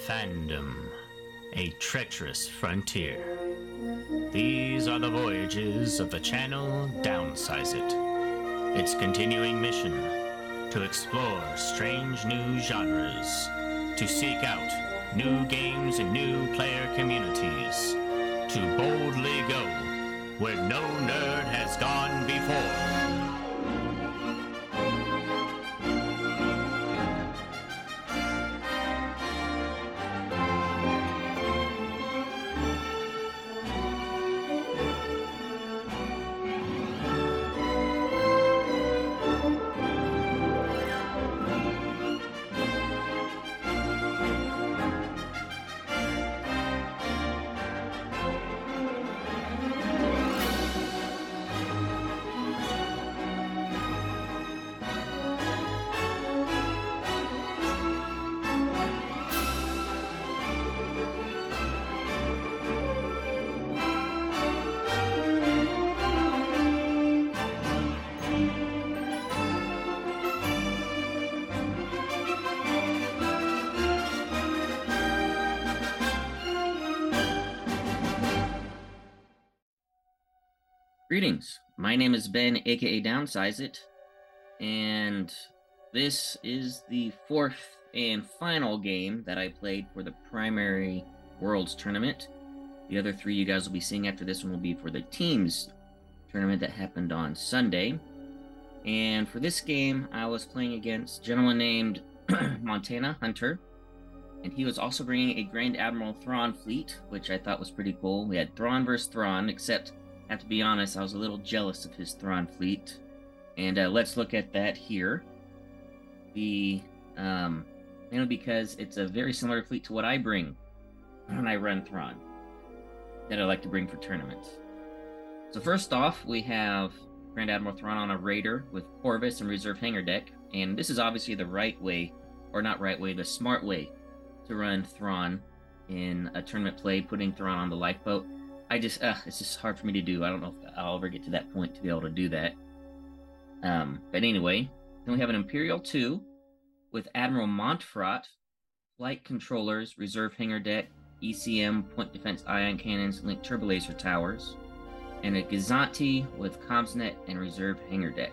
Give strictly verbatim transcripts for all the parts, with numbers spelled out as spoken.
Fandom, a treacherous frontier. These are the voyages of the channel Downsizeit. Its continuing mission, to explore strange new genres, to seek out new games and new player communities, to boldly go where no nerd has gone before. Greetings, my name is Ben, aka Downsizeit, and this is the fourth and final game that I played for the primary Worlds tournament. The other three you guys will be seeing after this one will be for the teams tournament that happened on Sunday. And for this game, I was playing against a gentleman named Montana Hunter, and he was also bringing a Grand Admiral Thrawn fleet, which I thought was pretty cool. We had Thrawn versus Thrawn, except I have to be honest, I was a little jealous of his Thrawn fleet. And uh, let's look at that here. The, um, mainly because it's a very similar fleet to what I bring when I run Thrawn, that I like to bring for tournaments. So first off, we have Grand Admiral Thrawn on a Raider with Corvus and Reserve Hangar Deck. And this is obviously the right way, or not right way, the smart way to run Thrawn in a tournament play, putting Thrawn on the lifeboat. I just, uh, it's just hard for me to do. I don't know if I'll ever get to that point to be able to do that. Um, but anyway, then we have an Imperial two with Admiral Montfrot, flight controllers, reserve hangar deck, E C M, point defense ion cannons, link turbolaser towers, and a Gazanti with Comsnet and reserve hangar deck.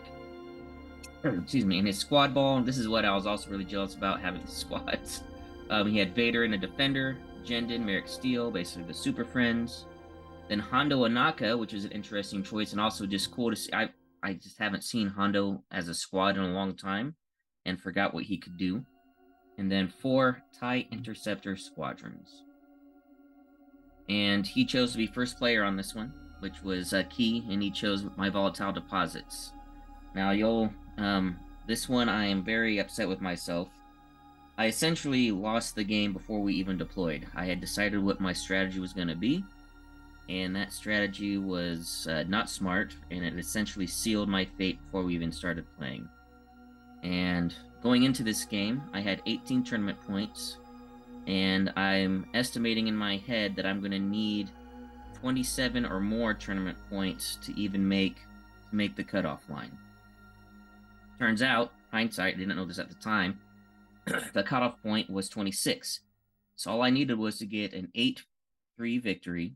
Excuse me, and his squad ball, this is what I was also really jealous about, having the squads. Um, he had Vader and a Defender, Jendon, Merrick Steele, basically the Super Friends. Then Hondo Anaka, which is an interesting choice and also just cool to see. I I just haven't seen Hondo as a squad in a long time and forgot what he could do. And then four TIE Interceptor Squadrons. And he chose to be first player on this one, which was uh, key, and he chose my Volatile Deposits. Now, you'll, um, this one I am very upset with myself. I essentially lost the game before we even deployed. I had decided what my strategy was going to be, and that strategy was uh, not smart, and it essentially sealed my fate before we even started playing. And going into this game, I had eighteen tournament points, and I'm estimating in my head that I'm going to need twenty-seven or more tournament points to even make to make the cutoff line. Turns out, hindsight, I didn't know this at the time, the cutoff point was twenty-six. So all I needed was to get an eight three victory.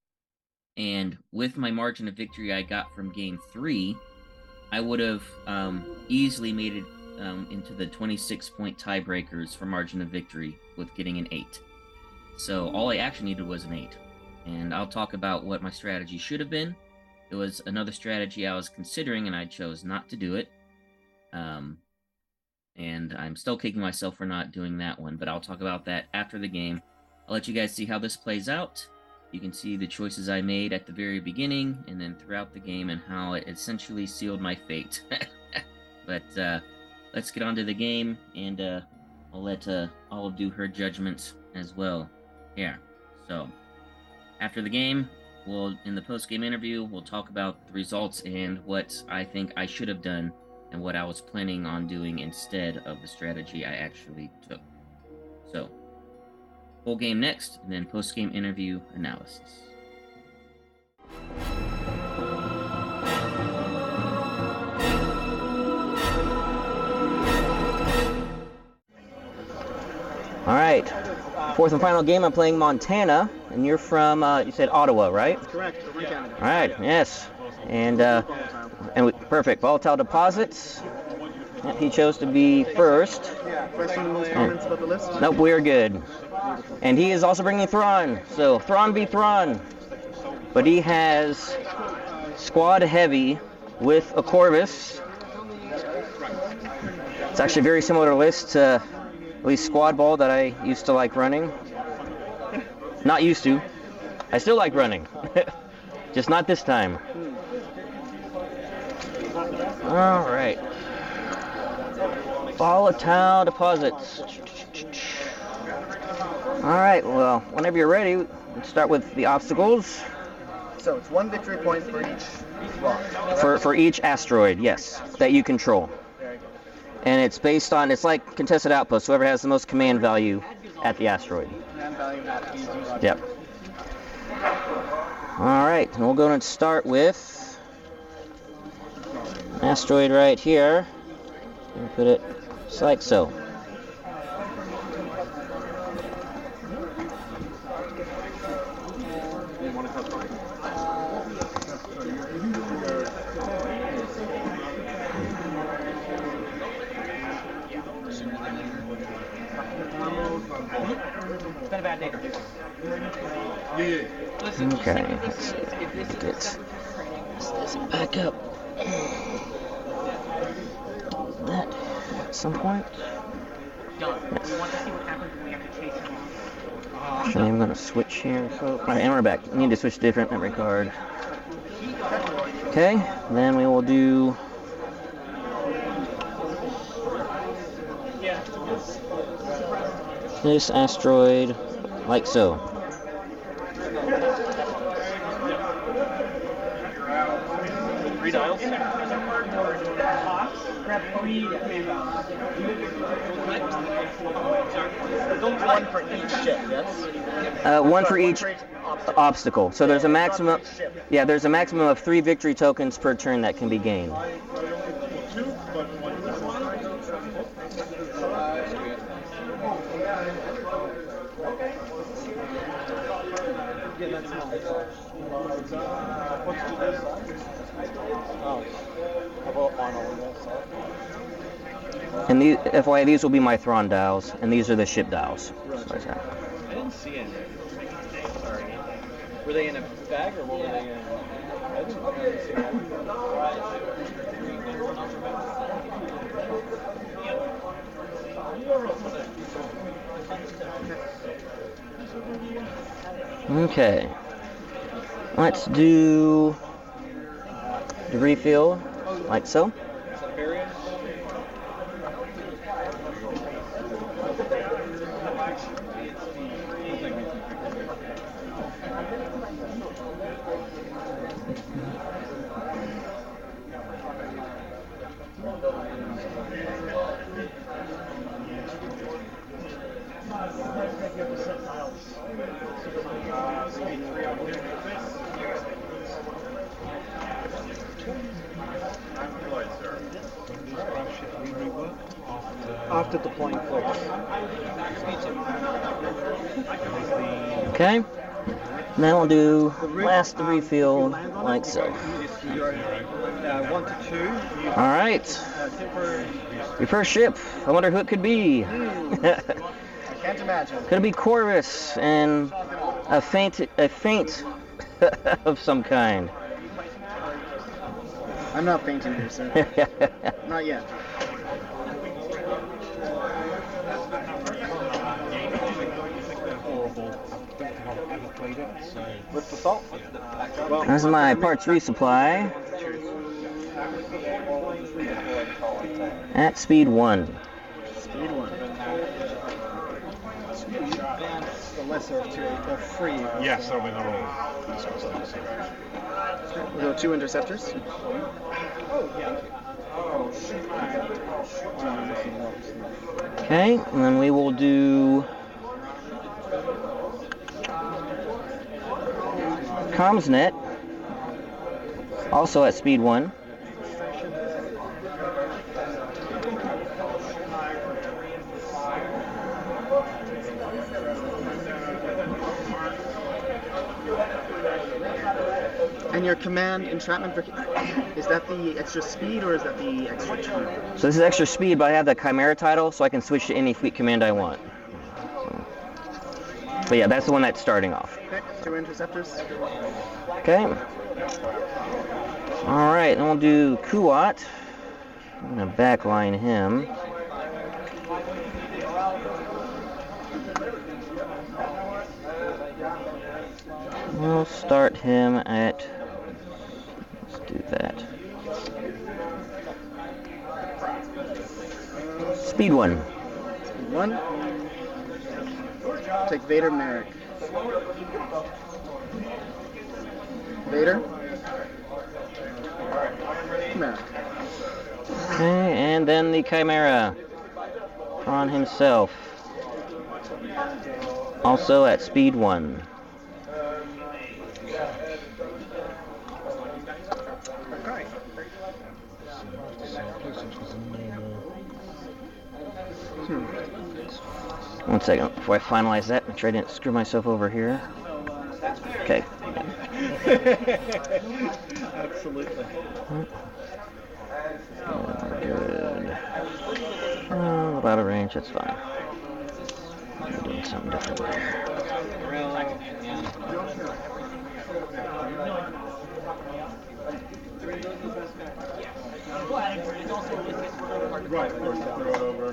And with my margin of victory I got from game three, I would have um, easily made it um, into the twenty-six point tiebreakers for margin of victory with getting an eight. So all I actually needed was an eight. And I'll talk about what my strategy should have been. It was another strategy I was considering, and I chose not to do it. Um, and I'm still kicking myself for not doing that one, but I'll talk about that after the game. I'll let you guys see how this plays out. You can see the choices I made at the very beginning and then throughout the game and how it essentially sealed my fate. But uh, let's get on to the game, and uh, I'll let uh, Olive do her judgment as well. Yeah, so after the game, we'll in the post-game interview, we'll talk about the results and what I think I should have done and what I was planning on doing instead of the strategy I actually took. So, full game next, and then post-game interview analysis. All right, fourth and final game, I'm playing Montana, and you're from, uh, you said Ottawa, right? That's correct. Over in Canada. All right, yes. And, uh, and we, perfect. Volatile deposits. Yep, he chose to be first. Yeah. Questions, comments about the list? Nope, we're good. And he is also bringing Thrawn. So Thrawn v. Thrawn. But he has squad heavy with a Corvus. It's actually a very similar list to at least squad ball that I used to like running. Not used to. I still like running. Just not this time. All right. Volatile deposits. All right, well, whenever you're ready, let's start with the obstacles. So it's one victory point for each rock. For, for each asteroid, yes, that you control. Very good. And it's based on, it's like contested outposts, whoever has the most command value at the asteroid. Command value at easy. Yep. All right, and we'll go and start with an asteroid right here. And put it just like so. It's been a bad day. Okay, let's see. Get this back up. That at some point. Yes. Actually, I'm going to switch here. So, all right, and we're back. We need to switch to different memory card. Okay, then we will do. This asteroid, like so. Three dials. One for each ship, yes? Uh, one for Sorry, each obstacle. So there's a maximum. Yeah, there's a maximum of three victory tokens per turn that can be gained. And these, F Y I, these will be my Thrawn dials, and these are the ship dials. I didn't see any. Sorry. Were they in a bag or what were they in? I didn't see Okay. Let's do debris field, like so. After deploying flights. Okay. Now we'll do last debris field, like so. Uh, one to two. All right. Your first ship. I wonder who it could be. I can't imagine. Could it be Corvus and a faint, a faint of some kind? I'm not fainting here, sir. Not yet. With the salt? Well, That's my parts resupply at speed one. Speed one. The lesser of two, the free. Yes, that'll be the roll. We'll go two interceptors. Okay, and then we will do Comsnet, also at speed one. And your command entrapment, for, is that the extra speed or is that the extra turn? So this is extra speed, but I have the Chimera title, so I can switch to any fleet command I want. So, but yeah, that's the one that's starting off. Okay, two interceptors. Okay. All right, then we'll do Kuat. I'm gonna backline him. We'll start him at. Let's do that. Speed one. Speed one. Take Vader Merrick. Vader. Merrick. Okay, and then the Chimera. Thrawn himself. Also at speed one. Hmm. One second before I finalize that, make sure I didn't screw myself over here. Okay. Absolutely. Good. Oh, out of range, that's fine. I'm doing something different there. Right, of course, throw it over.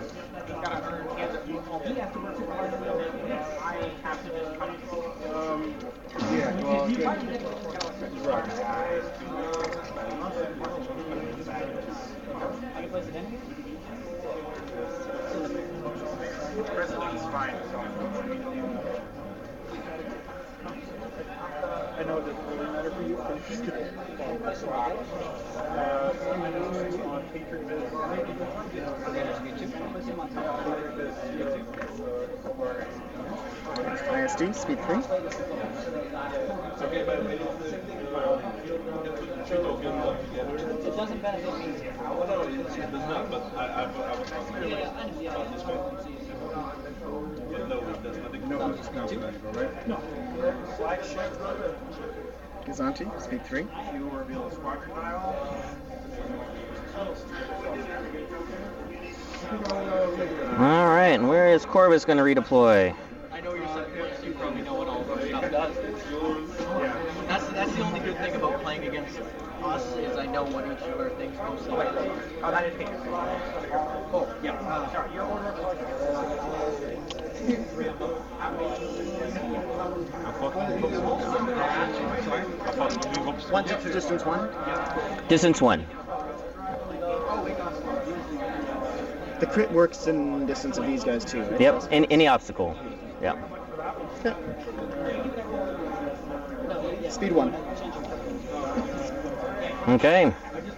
Um, yeah, well, right. President's fine. I know it doesn't really matter for you, but I'm just gonna follow this rock. Uh, on Tater Biz. I S D, speed three. It doesn't benefit me. Well, no, it does not, but I, I, I was talking about this way. Yeah, no, it does nothing. No, it's not magical, right? No. Flagship. Gazanti, speed three. You will reveal a squadron tile. All right, and where is Corvus going to redeploy? I know you're set points, you probably know what all of our stuff does. Yeah. That's that's the only good thing about playing against us is I know what each of our things mostly do. Oh, that is Tater. Oh, yeah. Uh, sorry, your order of One to distance one. Distance one. The crit works in distance of these guys too, right? Yep, any, any obstacle. Yep. Speed one. Okay.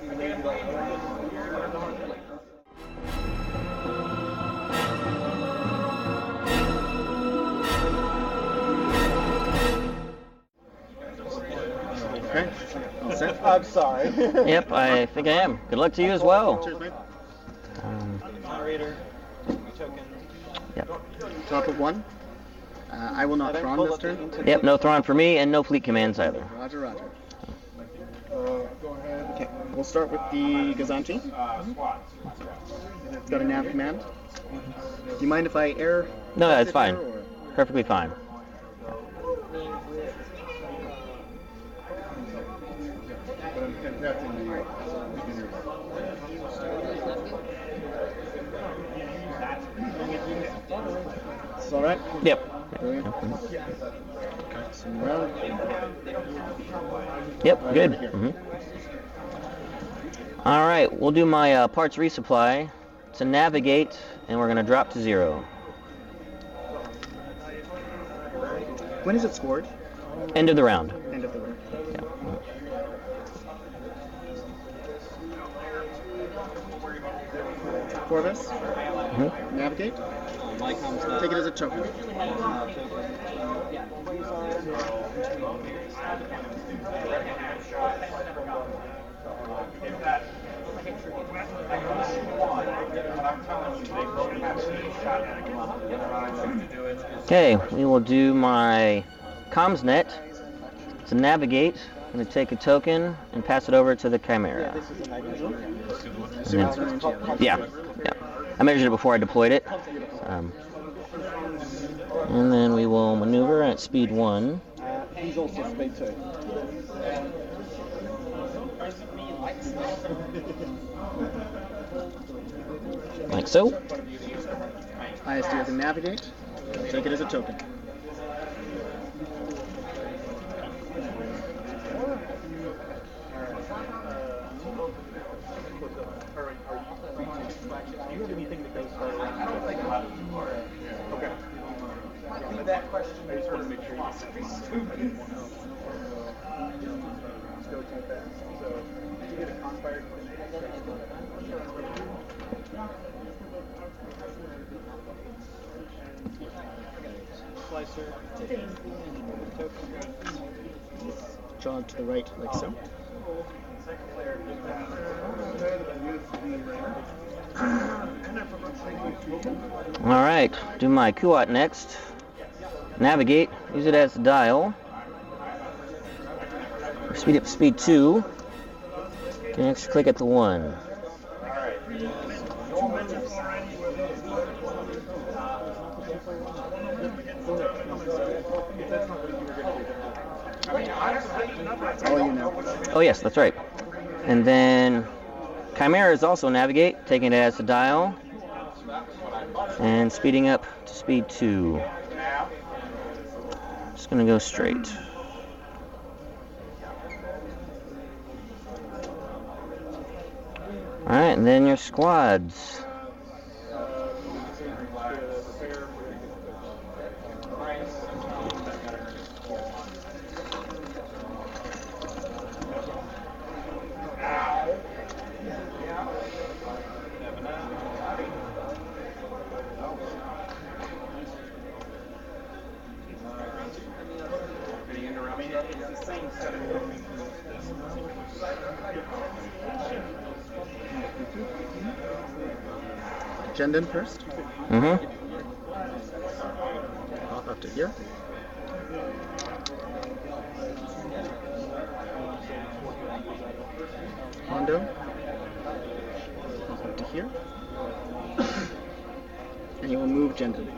Okay. All set. I'm sorry. Yep, I think I am. Good luck to you as well. Cheers, mate. Um, Moderator, token. yep. Top of one. Uh, I will not Thrawn this turn. Yep, no Thrawn for me, and no fleet commands either. Roger, roger. Uh, go ahead. Okay, we'll start with the Gazanti. Uh, squad. It's got a nav command. Do you mind if I air? No, that's it fine. here, or- Perfectly fine. But I'm that's in the beginner. It's all right. Yep. Brilliant. Swing around. Yep, good. Mm-hmm. All right, we'll do my uh, parts resupply to navigate, and we're going to drop to zero. When is it scored? End of the round. End of the round. Yeah. Corvus. Mm-hmm. Navigate. Take it as a token. Okay, we will do my comms net to navigate I'm going to take a token and pass it over to the Chimera. This is a magazine. And then- yeah, yeah. I measured it before I deployed it. Um, and then we will maneuver at speed one. Uh, he's also speed two. Like so. I S D as a navigate. Take it as a token. Do you have anything that goes further? I don't think a lot of them are. Okay. With that question, I just want to make sure you get stupid. Just go too fast. So, did you get a conspire? Slicer. Jog to the right, like so. Alright, do my Kuat next. Navigate, use it as a dial. Speed up to speed two. Next, click at the one. All you know. Oh yes, that's right. And then Chimera is also navigate, taking it as a dial. And speeding up to speed two. Just gonna go straight. Alright, and then your squads. Agenda in first. Mm-hmm. Pop up to here. Hondo. Pop up to here. And you will move gently.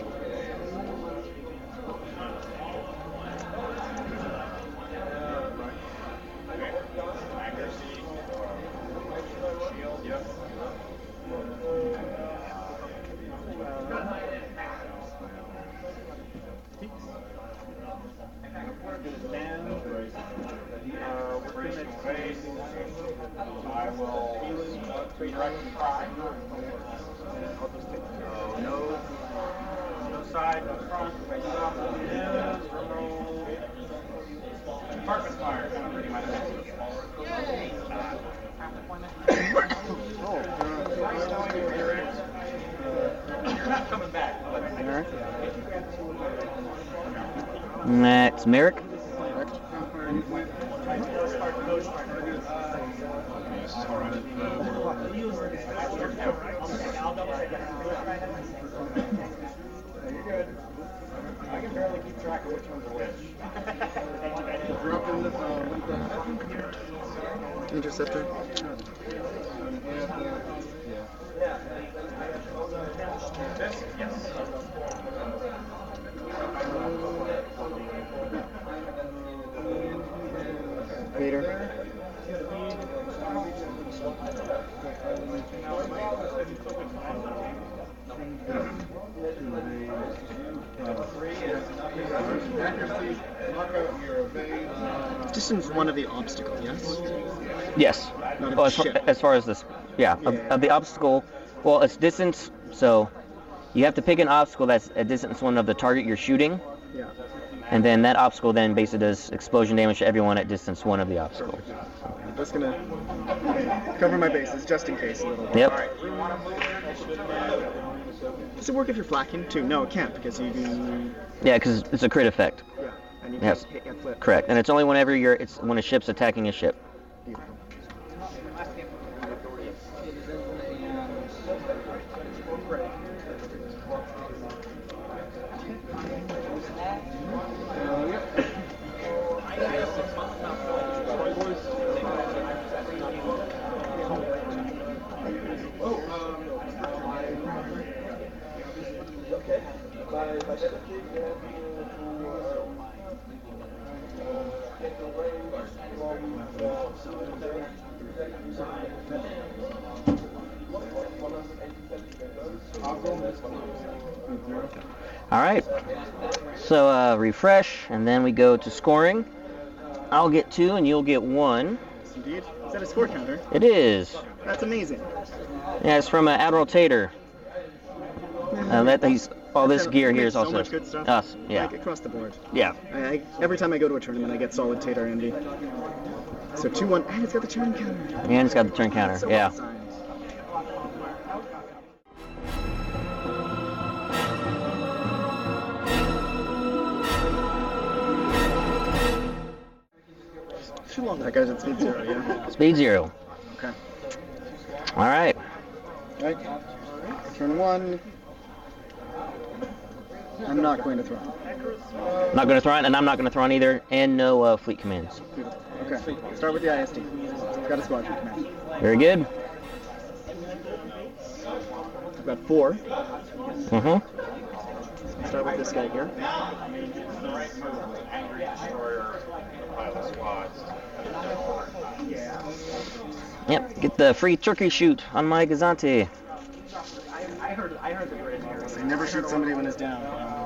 I will redirect the prime. I'll just take uh, no, no side, no front, face up, news, remote, department fire, kind of pretty much. Yay! Oh, nice knowing you, Garrett. You're not coming back. Alright. Next, Merrick. I can barely keep track of which one's a which. Drop in the uh, interceptor. This? Yes. Vader. Distance one of the obstacle, yes? Yes. Not a Well, as, far, ship. as far as this, yeah, of, Yeah. of the obstacle. Well, it's distance, so you have to pick an obstacle that's a distance one of the target you're shooting, Yeah. and then that obstacle then basically does explosion damage to everyone at distance one of the obstacle. I'm just gonna cover my bases just in case a little bit. Yep. Does it work if you're flacking too? No, it can't because you do. Yeah, because it's a crit effect. Yeah, and you Yes. can't hit and flip. Correct, and it's only whenever you're it's when a ship's attacking a ship. Beautiful. All right. So uh, refresh, and then we go to scoring. I'll get two, and you'll get one. Indeed. Is that a score counter? It is. That's amazing. Yeah, it's from uh, Admiral Tater. Uh, that he's all this He gear here makes is so also much good stuff. us. Yeah. Like across the board. Yeah. I, I, every time I go to a tournament, I get solid Tater envy. So two one, and it's got the turn counter. And it's got the turn counter. So Yeah. well designed. Too long. That guy's at speed zero, yeah. Speed zero. Okay. All right. Right. Turn one. I'm not going to throw. Not going to throw it, and I'm not going to throw it either. And no uh, fleet commands. Okay. Start with the I S T. Got a squadron command. Very good. I've got four. Mm-hmm. Start with this guy here. Yep. Get the free turkey shoot on my Gazante. I heard, I heard the Grand Admiral. So you never shoot somebody when it's down.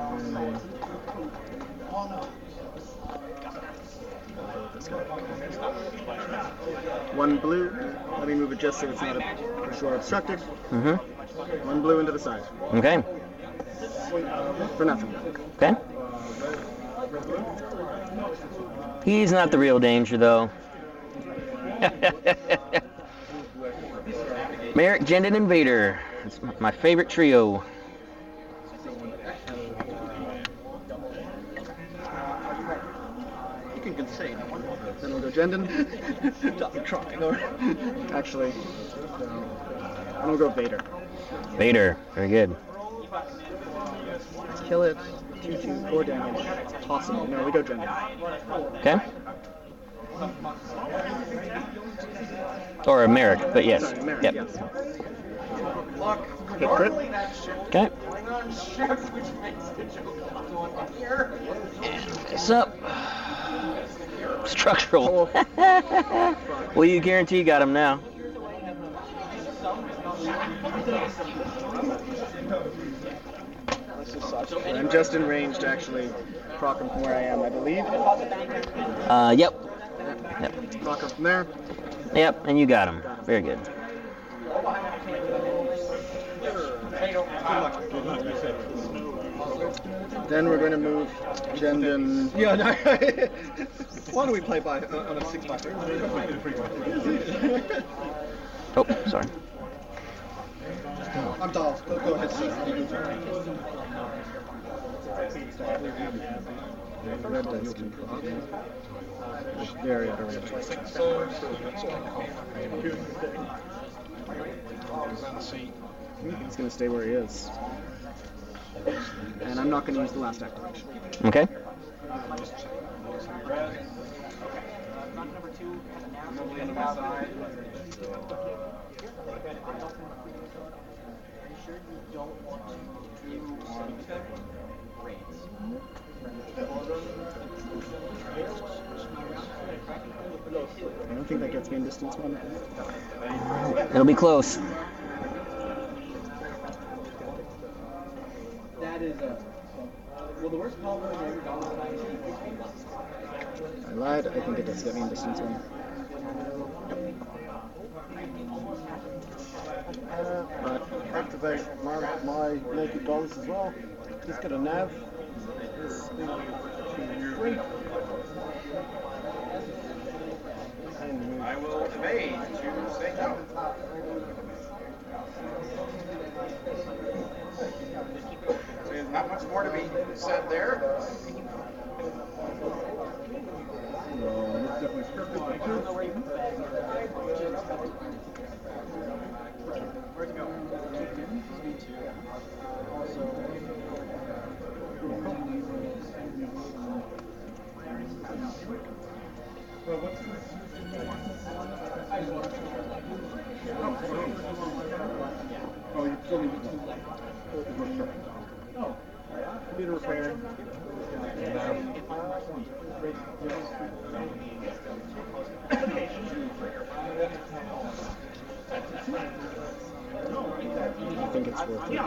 One blue. Let me move it just so it's not a, for sure obstructed. Mm-hmm. One blue into the side. Okay. For nothing. Okay. He's not the real danger, though. Merrick, Jendon, and Vader. It's my favorite trio. You can concede. Then we'll go Jendon. Stop trying. Or... Actually, I'm gonna go Vader. Vader. Very good. Let's kill it. Two, two, four damage. It's possible. No, we go Jendon. Okay. Or a Merrick, but yes. Sorry, Merrick, Yep. yes. Hit crit. Okay. This up. Structural. Well, you guarantee you got him now. I'm just in range to actually proc him from where I am, I believe. Uh, yep. Yep. Proc him from there. Yep, and you got him. Very good. Then we're going to move Jendon. Yeah, no. Why don't we play by uh, on a six by three? Oh, sorry. I'm Dahl. Go, go ahead, sir. Red dice can proc. Very underrated. He's going to stay where he is. And I'm not going to use the last activation. Okay. I don't think that gets me in distance one. It'll be close. That is a. Well, the worst problem is every dollar that I see. I lied. I think it does get me in distance one. But Activate my, my naked dollars as well. Just get a nav. Free. I will evade to say no. So there's not much more to be said there. Where'd you go? Well, what's oh, you told me. Oh. Computer repair. I think it's worth it.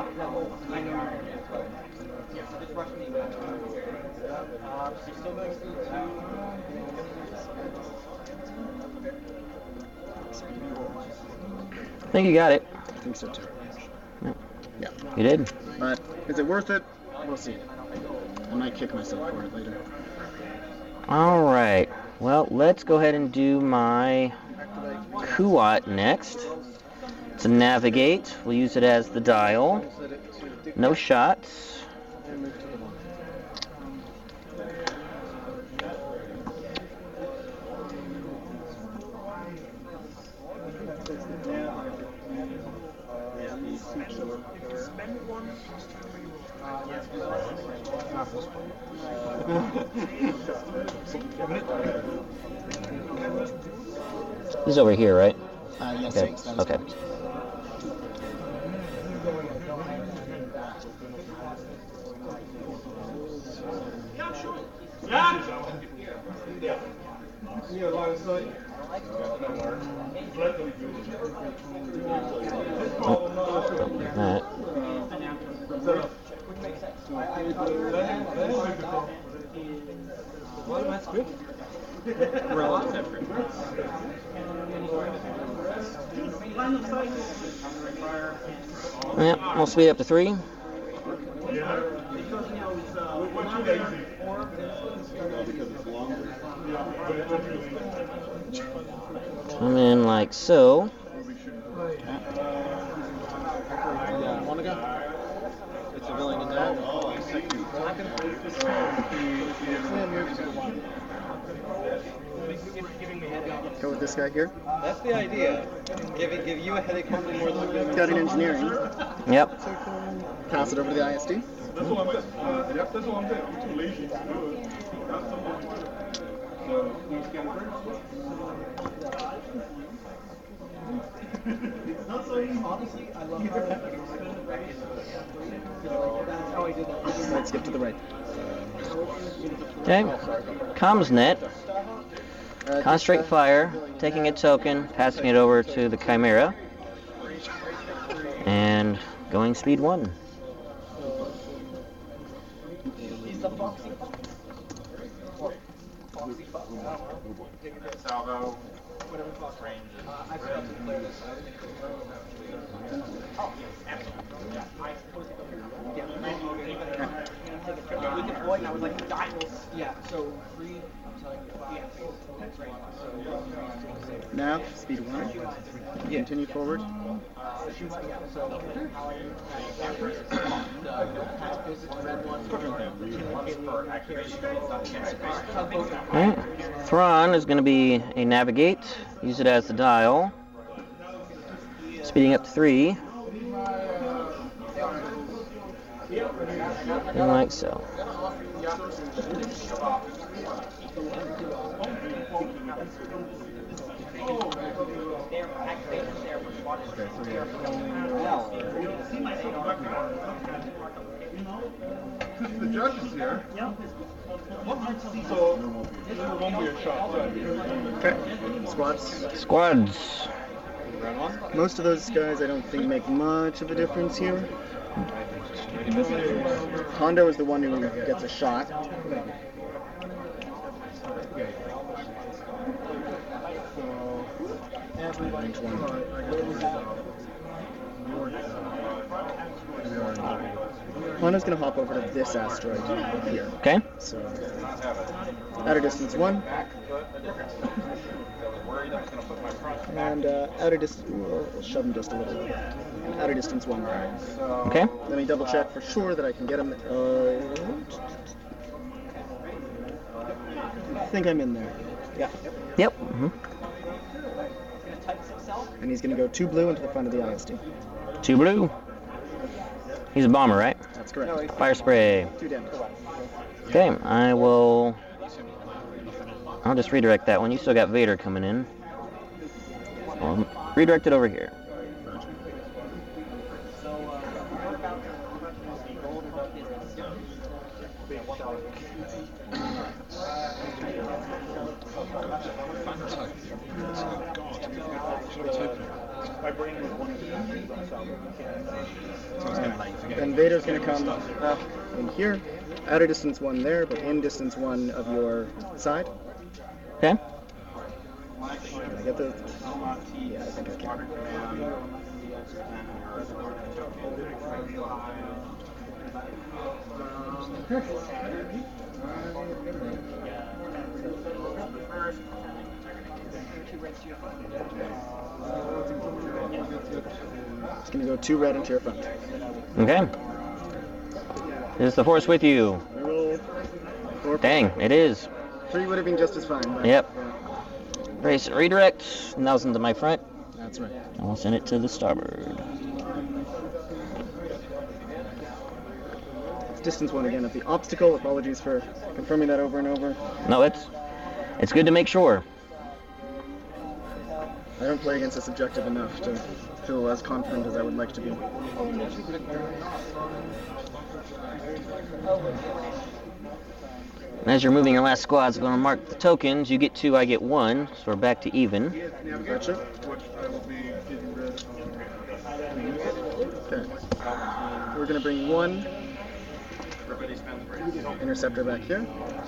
I think you got it. I think so too. Yep. Yeah. You did. But is it worth it? We'll see. I might kick myself for it later. All right. Well, let's go ahead and do my Kuat next. To navigate, we'll use it as the dial. No shots. And move to the one. He's over here, right? Uh, yes, Okay. yes, that is Okay. correct. Yeah, line of sight. Alright. Yep, we'll speed up to three. Come in like so. Yeah, want to go? It's a villain in there. Go with this guy here. That's the idea. Give it, give you a headache hopefully more than Got an engineering. Yep. Pass it over to the I S D. That's what I'm saying. Uh, yep, that's what I'm saying. I'm too lazy to do it. That's so much. So, you scan it first? It's not so easy. Honestly, I love Let's get to the right. Okay. Comms net. Uh, Concentrate just, uh, fire. Taking a token. Passing it over to the Chimera. And going speed one. Salvo. Whatever plus range is. I forgot to clear this. Oh, absolutely. Yeah, I we deployed and I was like, die. Yeah, so three. Yeah, that's right. Now, speed one. Continue forward. Alright. Thrawn is going to be a navigate. Use it as the dial. Speeding up to three. And like so. The judge is here. So, this is a one-way shot. Okay. Squads. Squads. Most of those guys I don't think make much of a difference here. Hondo is the one who gets a shot. Range one. Hondo's gonna hop over to this asteroid here. Okay. So, outer distance one. And uh, outer distance, we'll shove him just a little bit. And outer distance one. Okay. Let me double check for sure that I can get him. Uh, I think I'm in there. Yeah. Yep. Mm-hmm. And he's gonna go two blue into the front of the I S D. Two blue. He's a bomber, right? That's correct. Fire spray. Two damage. Okay, I will... I'll just redirect that one. You still got Vader coming in. I'll redirect it over here. My brain was one of the factors, but I saw what we can. Then Vader's going to come up in here. Outer distance one there, but in distance one of your side. Okay. Can I get the... Yeah, I think I can. It's going to go two red into your front. Okay. Is the force with you? Roll four. Dang, it is. Three would have been just as fine. But, Yep. yeah. Race redirect. Now's into my front. That's right. And we'll send it to the starboard. It's distance one again at the obstacle. Apologies for confirming that over and over. No, it's it's good to make sure. I don't play against this objective enough to feel as confident as I would like to be. As you're moving your last squad's going to mark the tokens. You get two, I get one, so we're back to even. Gotcha. Okay. We're going to bring one interceptor back here.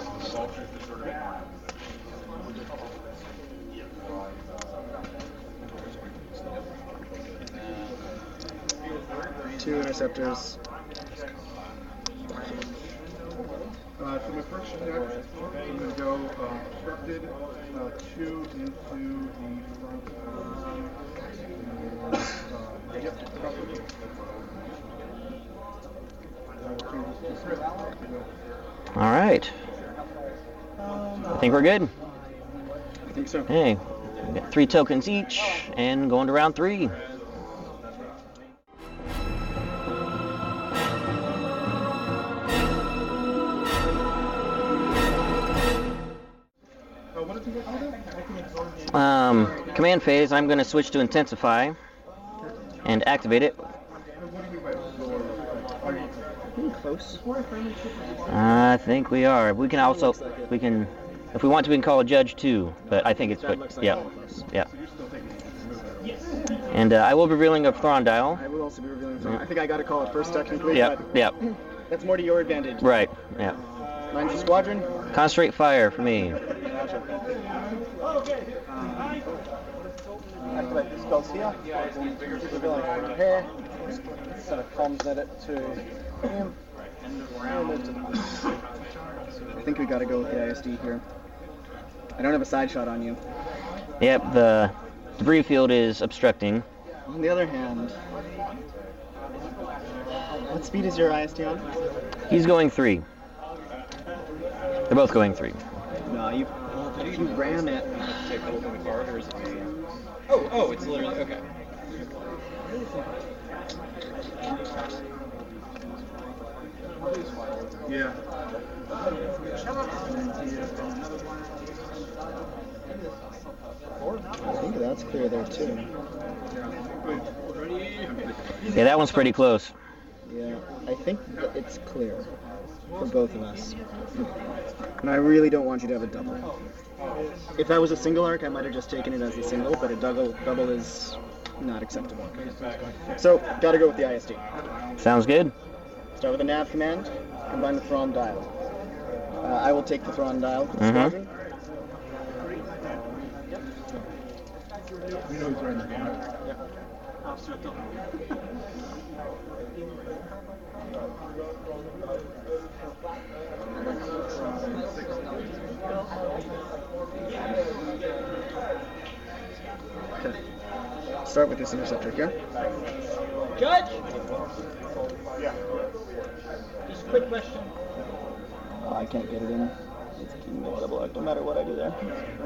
Two interceptors. Uh, so my first check, I'm going to go uh, obstructed, uh, two into the front. Uh, uh, yep, covered. All right. I think we're good. I think so. Hey, we got three tokens each, and going to round three. Um, command phase, I'm going to switch to intensify and activate it. Pretty close. I think we are. We can also, we can, if we want to, we can call a judge too, but I think it's That good. looks like Yeah, all close. yeah. And uh, I will be revealing a Thrawn dial. I will also be revealing something. I think I got to call it first technically, Yeah, but yeah, that's more to your advantage. right, yeah. Mine's the squadron. Concentrate fire for me. Activate the spells here. Revealing over here. Set of comms edit to him. And move to the I think we got to go with the I S D here. I don't have a side shot on you. Yep, the debris field is obstructing. On the other hand, what speed is your I S D on? He's going three. They're both going three. No, you you ram it. Take both in the card, or is it? Oh, oh, it's literally okay. Yeah. I think that's clear there too. Yeah, that one's pretty close. Yeah, I think that it's clear for both of us. And I really don't want you to have a double. If that was a single arc, I might have just taken it as a single, but a double double is not acceptable. So, gotta go with the I S D. Sounds good. Start with a nav command, combine the Thrawn dial. Uh, I will take the Thrawn dial for the Mhm. squadron. You know who's running the game. Okay. Start with this interceptor here. Judge, Yeah. just a quick question. Oh, I can't get it in. It's keeping me double arc no matter what I do there.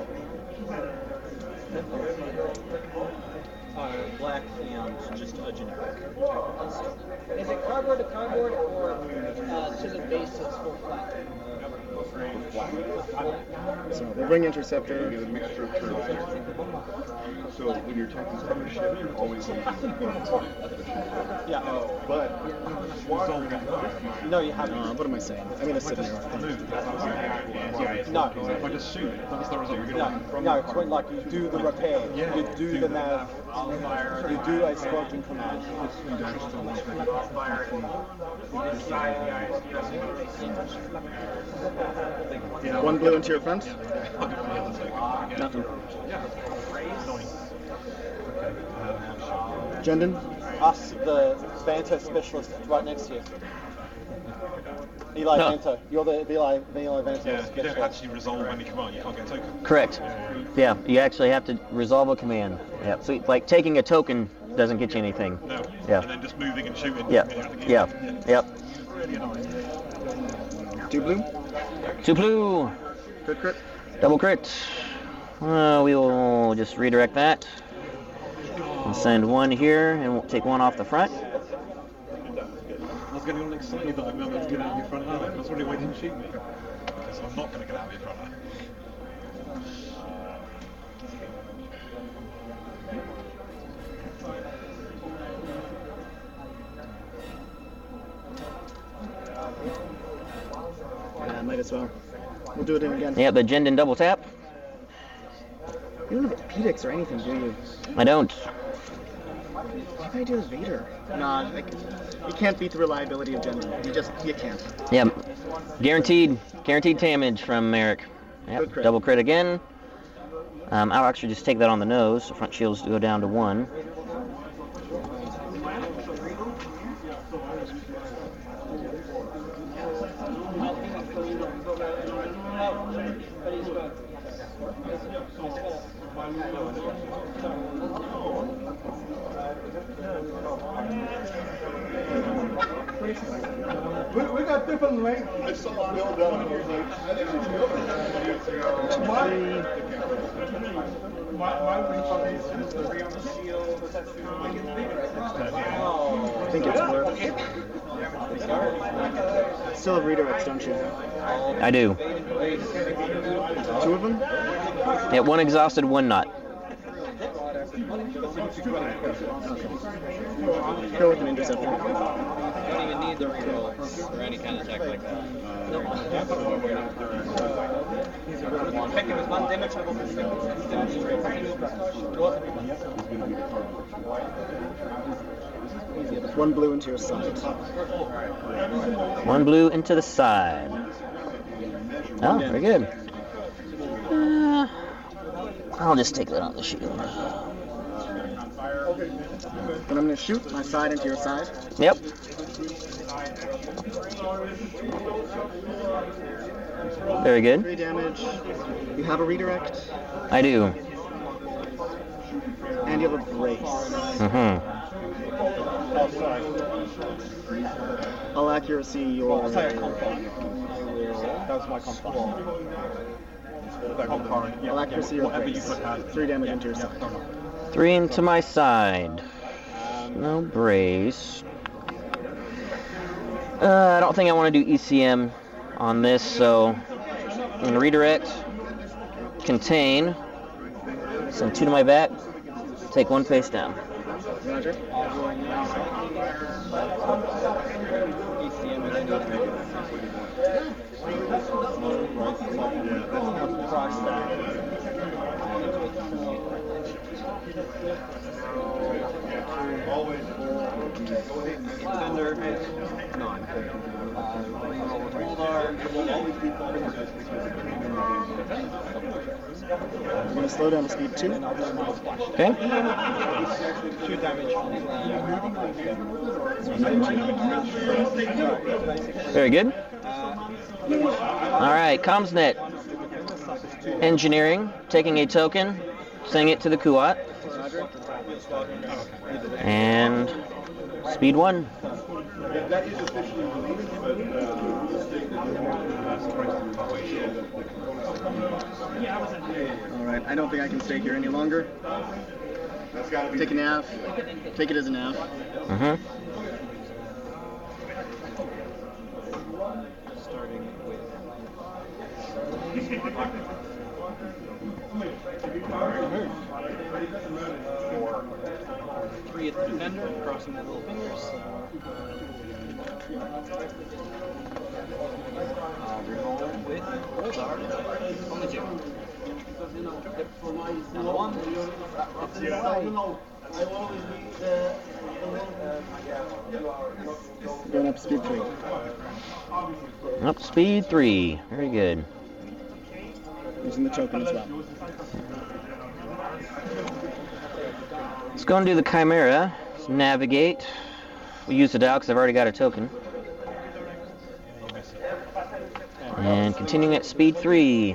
Uh, black and just a generic. Is it cardboard to cardboard or uh, to the base so it's full flat? So we'll bring Interceptor. Get a mixture of turns. So when you're taking from a ship, you're always using Yeah. But No, you haven't. Uh, what am I saying? I'm gonna sit there. No. if I just shoot, that's the result you're No, getting from no, it's when like you do the repair, you do the nav, you do a squadron command. One blue into your front. Nothing. Jendon. Us, the Vanto specialist, right next to you. Eli No. Vanto, you're the Eli, the Eli Vanto Yeah, you don't specialist. actually resolve when you command, you can't get a token. Correct. Yeah, you actually have to resolve a command. Yeah, so like taking a token doesn't get you anything. No. Yeah. And then just moving and shooting. Yeah, you know, yeah, yep. Really annoying. Two blue. Two blue, Crit crit. double crit. Uh, we will just redirect that. And send one here, and we'll take one off the front. I was getting all excited that I'm going to get out of your front eye. I was really waiting to shoot me. Because I'm not going to get out of your front eye. Yeah, might as well. We'll do it again. Yep, the Jendon double tap. You don't have Pedix or anything, do you? I don't. What if I do a Vader? Nah, like, you can't beat the reliability of Jendon. You just, you can't. Yep. Guaranteed, guaranteed damage from Merrick. Yep. Good crit. Double crit again. Um, I'll actually just take that on the nose. The front shields go down to one. We, we got different lengths. I saw Bill down here. My, my refund is three on the shield. I think it's worth. Still have redirects, don't you? I do. Two of them? Yeah, one exhausted, one not. Go with an interceptor. You don't even need the rerolls or any kind of check like that. Effective is one damage level for One blue into your side. One blue into the side. Oh, very good. Uh, I'll just take that on the shield. Then I'm going to shoot my side into your side. Yep. Very good. Three damage. You have a redirect, I do. and you have a brace. Mm-hmm. Oh, sorry. I'll accuracy your. I'll tell you a comp bar. That was my comp bar. I'll accuracy your brace. Three damage into your side. Three into my side. No brace. Uh, I don't think I want to do E C M on this, so I'm going to redirect, contain, send two to my back, take one face down. Roger. Thunder, nine. I'm going to slow down to speed two. Okay? Two damage. Very good. All right, CommsNet. Engineering, taking a token, sending it to the Kuat. And speed one. Alright, I don't think I can stay here any longer. Take a nav. Take it as a nav. Mm-hmm. Starting with Three at the defender, crossing their little fingers. Uh, reroll with Goldar. Only two. Another one. Going up speed three. Up speed three. Very good. Using the token as well. Let's go and do the Chimera. Let's navigate. We use the dial because I've already got a token. And continuing at speed three.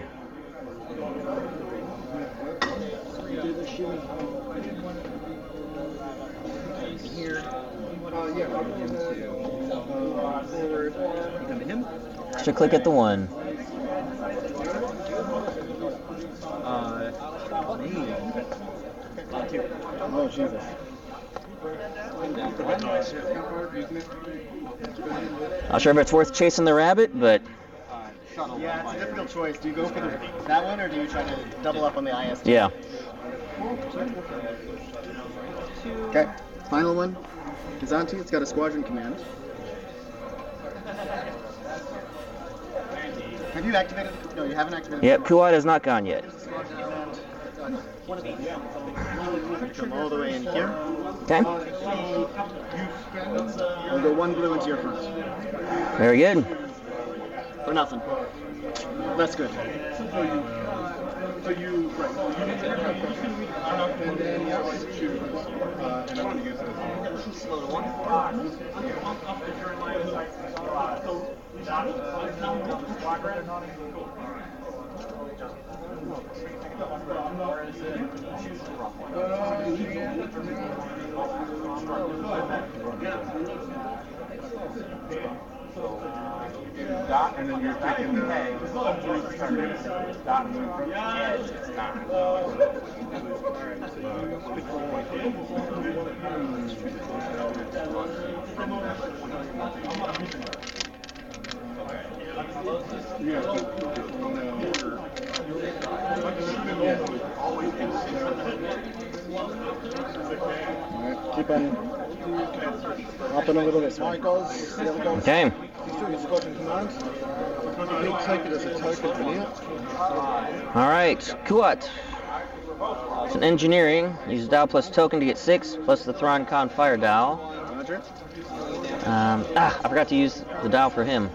Here. Forward. Come to him. Extra click at the one. Uh, me. Uh, two. Oh, Jesus. Not sure if it's worth chasing the rabbit, but Uh, shuttle. Yeah, it's a difficult choice. Do you go for the, that one, or do you try to double up on the I S T? yeah. Okay, final one. Kazanti, it's got a squadron command. Have you activated? No, you haven't activated. Yep, Kuat is not gone yet. Come all the way in here. Okay. We'll go one blue into your front. Very good. For nothing. That's good. So you, right, so you need to and then yes, choose, uh, and I want to use it as Slow to one. Dot, and then you're taking the dot, yes, it's not. Alright, keep on up and a little this way. Okay. Alright, Kuat. It's an engineering. Use dial plus token to get six, plus the Thrawn Con fire dial. Roger. Um, ah, I forgot to use the dial for him.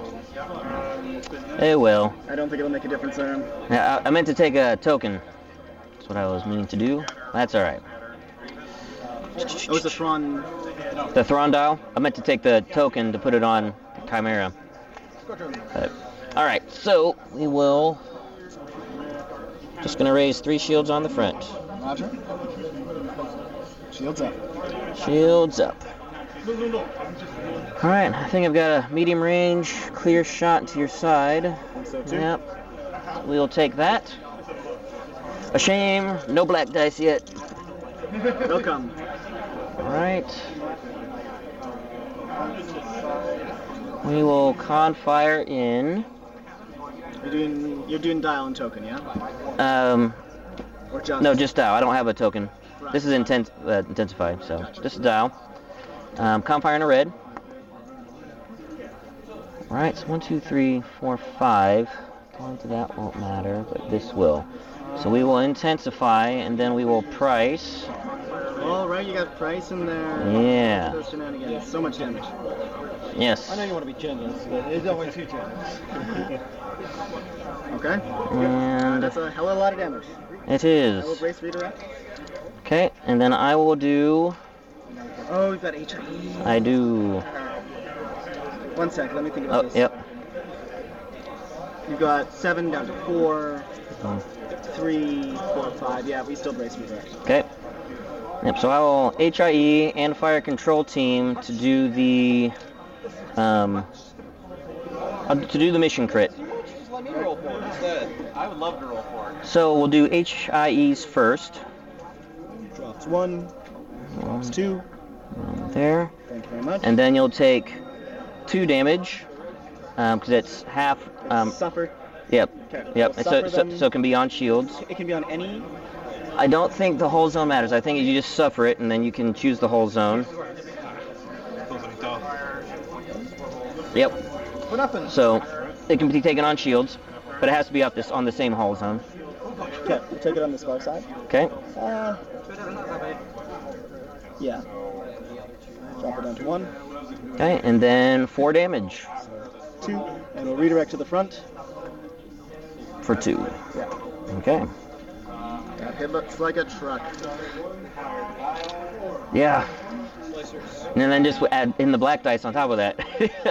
It will. I don't think it'll make a difference there. Yeah, I, I meant to take a token. That's what I was meaning to do. That's alright. It was a Thrawn. The Thrawn dial? I meant to take the token to put it on Chimera. But, alright, so we will. Just gonna raise three shields on the front. Roger. Shields up. Shields up. Alright, I think I've got a medium range, clear shot to your side. So too. Yep. We'll take that. A shame, no black dice yet. They'll come. Alright. We will con fire in. You're doing you're doing dial and token, yeah? Um, Or just no, just dial. I don't have a token. Right. This is inten- uh, intensified, so just a dial. Um, con fire in a red. Alright, so one, two, three, four, five. Going to that won't matter, but this will. So we will intensify, and then we will price. All right, you got price in there. Yeah. Those shenanigans. So much damage. Yes. I know you want to be generous, but it's only two generous. Okay. And That's a hell of a lot of damage. it I will is. brace redirect. Okay, and then I will do. Oh, you've got H I E. I do. One sec, let me think about Oh, this. yep. You've got seven down to four, Um, three, four, five. Yeah, we still brace redirect. Okay. Yep, so I will H I E and fire control team to do the um uh, to do the mission crit. Just let me roll for it instead. I would love to roll for it. So we'll do H I Es first. Drops one, drops two. Um, there. Thank you very much. And then you'll take two damage because it's half. Um, Suffer. Yep. Okay. Yep. We'll So, suffer so, them. so it can be on shields. It can be on any. I don't think the whole zone matters. I think you just suffer it, and then you can choose the whole zone. Yep. For nothing. So it can be taken on shields, but it has to be up this on the same hull zone. Okay, we'll take it on this far side. Okay. Uh, yeah. Drop it down to one. Okay, and then four damage Two, and we'll redirect to the front. for two. Yeah. Okay. It looks like a truck. Yeah. And then just add in the black dice on top of that.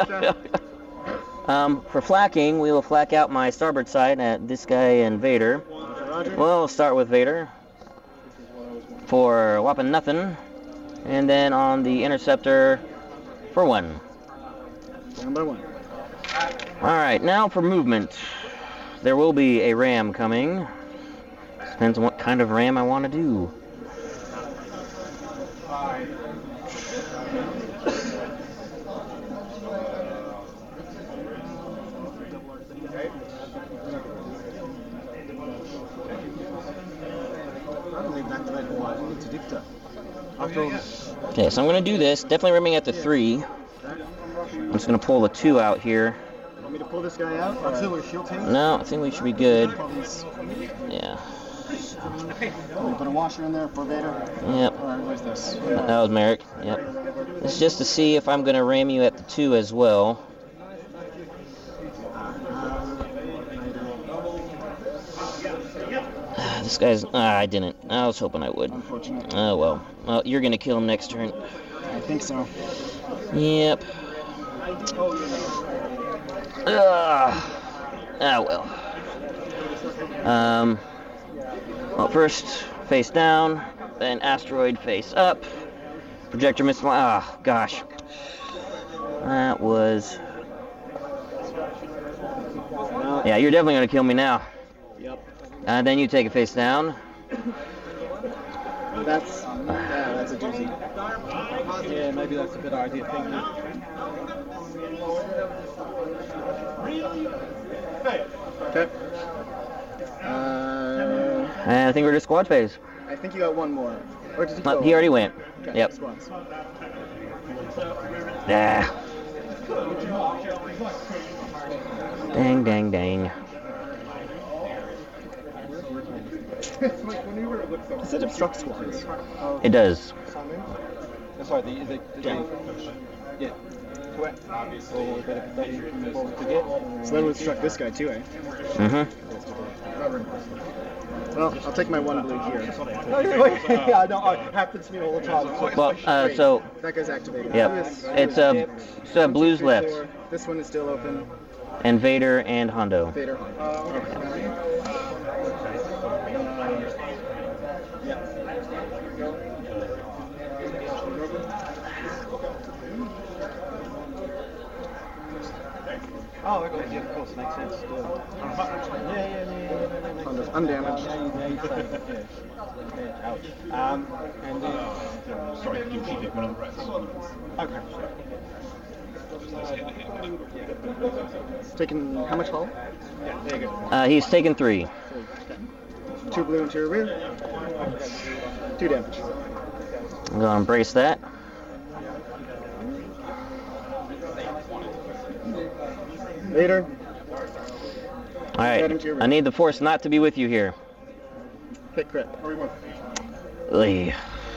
um, for flakking, we will flak out my starboard side at this guy and Vader. Roger. We'll start with Vader for whopping nothing. And then on the interceptor for one. One by one. Alright, now for movement. There will be a ram coming. Depends on what kind of ram I want to do. Okay, so I'm going to do this. Definitely rimming at the three. I'm just going to pull the two out here. Want me to pull this guy out? Auxiliary shield tank? No, I think we should be good. Yeah. Oh, we put a washer in there for Vader? Yep. Alright, where's this? That was Merrick. Yep. It's just to see if I'm going to ram you at the two as well. This guy's... Ah, I didn't. I was hoping I would. Unfortunately. Oh, well. Well, you're going to kill him next turn. I think so. Yep. Ugh. Ah, well. Um... Well, first, face down, then asteroid face up. Projector missile. Ah, gosh. That was... Yeah, you're definitely going to kill me now. Yep. Uh, then you take it face down. That's... Yeah, that's a doozy. Yeah, maybe that's a good idea. Thank you. Okay. Uh, And I think we're just squad phase. I think you got one more. Or did you Uh, go? he already went. Okay, Yep. squads. Ah. Dang, dang, dang. It said obstruct squads. It does. Sorry, the, the, the Yeah. yeah. Correct. Or better to get. So then we'll obstruct this guy too, eh? Mm-hmm. Well, I'll take my one blue here. Yeah, I know. It happens to me all the time. Well, uh, so, That guy's activated. yep. This- It's, uh, still have blues Three, left. four. This one is still open. And Vader and Hondo. Vader. Oh, okay. Yeah, of course. Makes sense. Yeah, yeah, yeah. yeah. Honda's undamaged. Yeah, you say, yeah. Ouch. Um, and then... Sorry, you keep it one of the reds. Okay. Taking how much hull? Yeah, there you go. Uh, he's taken three. Two blue into your rear. Two damage. I'm going to embrace that. Vader. Alright. I need the force not to be with you here. Hit crit. Ugh.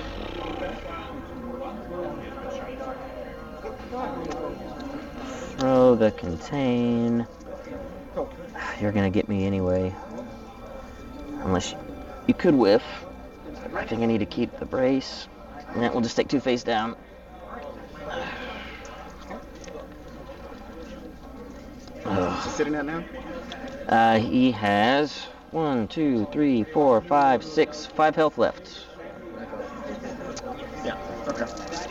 Throw the contain. You're gonna get me anyway. Unless you, you could whiff. I think I need to keep the brace. And then we'll just take two face down. What's he sitting at now? Uh, he has one, two, three, four, five, six, five health left. Yeah. Okay.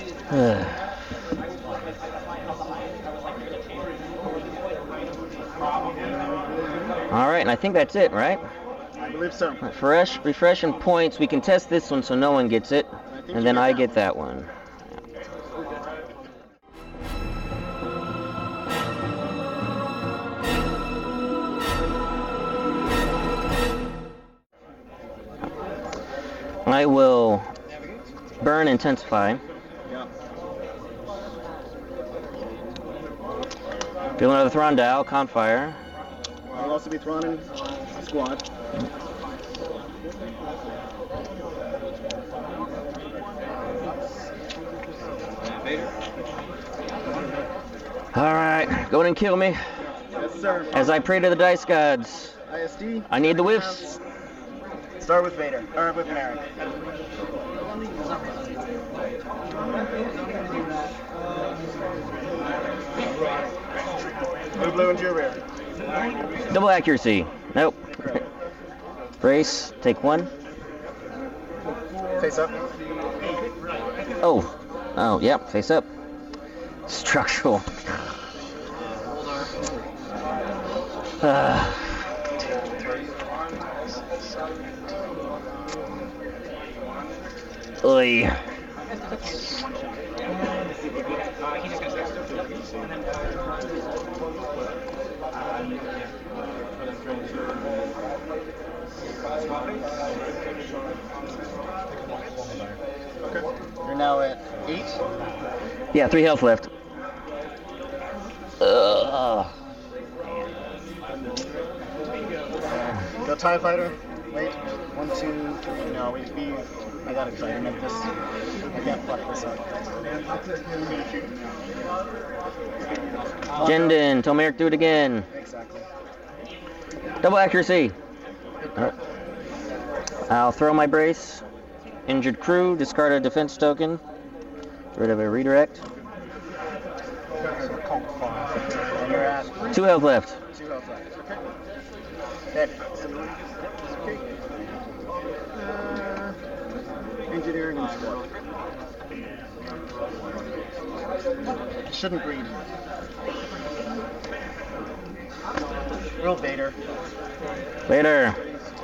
All right, and I think that's it, right? I believe so. Refresh, refresh and points. We can test this one so no one gets it, and then I get that one. I will burn intensify. Yeah. Do another Thrawn dial, Confire. I'll also be Thrawn in squad. Alright, go in and kill me. Yes, sir. As I pray to the dice gods. I S D. I need the whiffs. Start with Vader, or with Merrick. Blue, blue, into your rear. Double accuracy. Nope. Brace, take one. Face up. Oh. Oh, yep, face up. Structural. Uh. Oy. You're now at eight. Yeah, three health left. Ugh. Go TIE Fighter. Wait. One, two, three. No, we, we I gotta try to make this. I can't fuck this up. Jendon, tell Merrick do it again. Exactly. Double accuracy. Oh. I'll throw my brace. Injured crew, discard a defense token. Get rid of a redirect. And you're at Two health left. two health left. Okay. Dead. Okay. Uh, engineering and squad. Shouldn't breed. Real Vader. Later.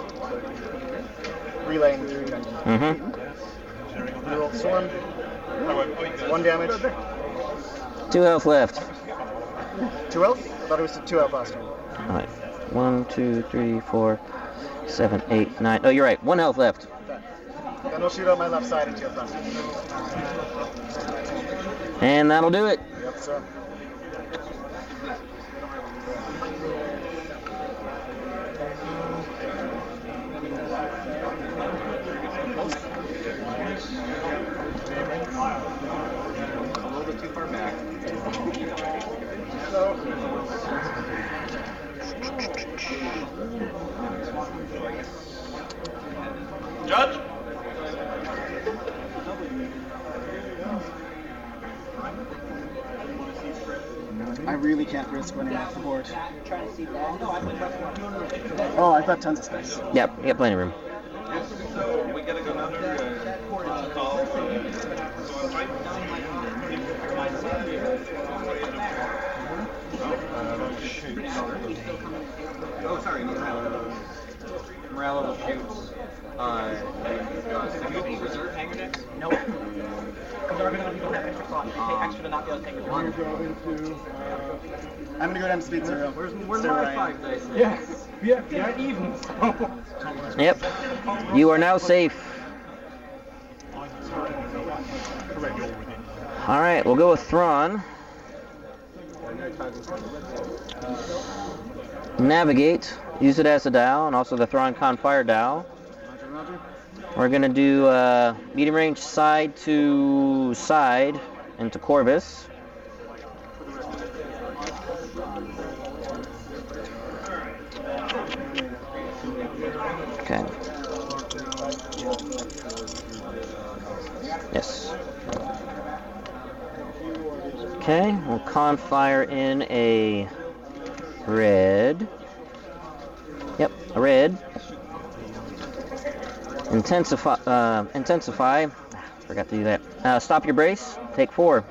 Relaying through. Mm-hmm. Real Storm. One damage. Two health left. Two health? Thought it was two health last time. Alright. One, two, three, four, seven, eight, nine. Oh, you're right. One health left. Okay. Then we'll shoot out my left side into your front. And that'll do it. Yep, sir. A little bit too far back. Judge? I really can't risk running off the board. Oh, I've got tons of space. Yep, you got plenty of room. So we gotta go down there and call. Oh, sorry, Morello. Morello shoots. Uh, have you any reserve hanger decks? No. Because there are going to be people that have extra slots. They pay extra to not be able to take the one. I'm gonna go down to speed zero. Where's, where's Stay my where I am. five dice? Yes. Yeah, yeah, even. So. Yep. You are now safe. Alright, we'll go with Thrawn. Navigate. Use it as a dial, and also the Thrawn Confire dial. Roger, roger. We're going to do uh, medium range side to side into Corvus. Okay. Yes. Okay, we'll Confire in a red. Yep, a red. Intensify, uh, intensify. Forgot to do that. Uh, stop your brace. Take four.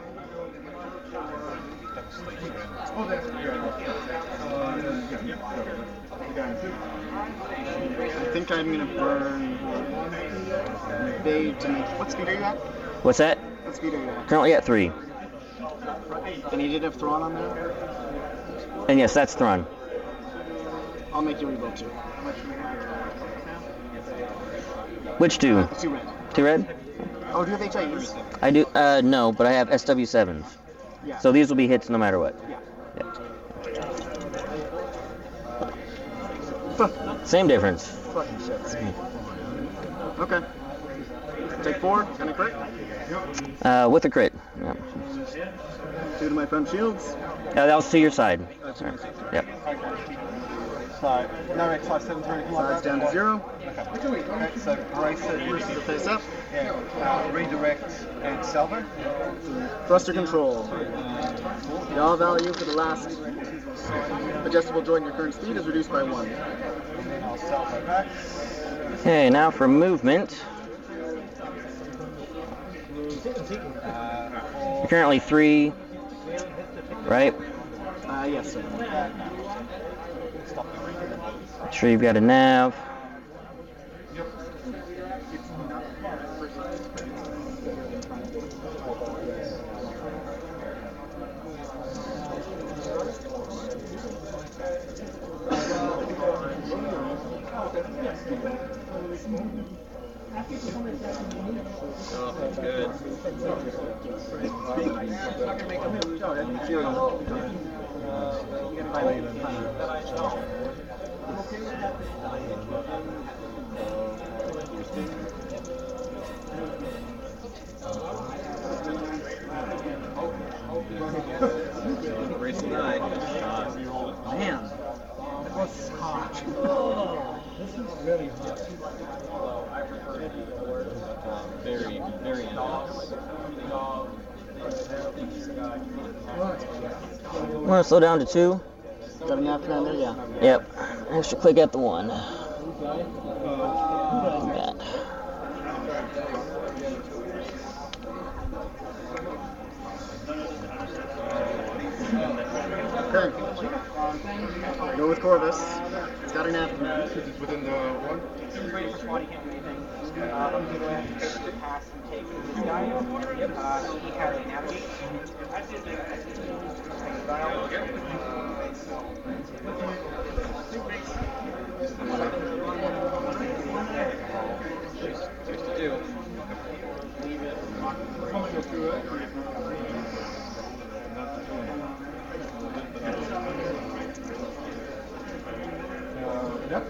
I think I'm gonna burn Bay to make. What speed are you at? What's that? What speed are you at? Currently at three. And you did have Thrawn on there? And yes, that's Thrawn. I'll make you revoke too. Which two? Two red. Two red? Oh, do you have H I Es? I do. Uh, no, but I have S W sevens. Yeah. So these will be hits no matter what. Yeah. Yeah. Same difference. Fucking shit. Okay. Take four, and a crit. Uh, with a crit. Yep. Two to my front shields. Uh, that was to your side. Uh, to my side. Yep. So, no exercise seven or anything like Size that? down to zero. Okay, so brace it. Versus the face up. Yeah. Uh, redirect and salvo. Thruster control. The all value for the last adjustable joint in your current speed is reduced by one. I'll salvo back. Okay, now for movement. You're currently three, right? Uh, yes, sir. Sure you've got a nav. Oh, good. Racing nine. Man, that was hot. This is really hot. Very, very intense. Want to slow down to two? Got a nav command there? Yeah. Yep. Extra click at the one. Got. Okay. Go with Corvus. It's got a nav command. Within the one? Ready for squad, he can't do anything. Uh, I'm going to have to pass and take this guy. Uh, he has a navigate. sixty-two. Yep.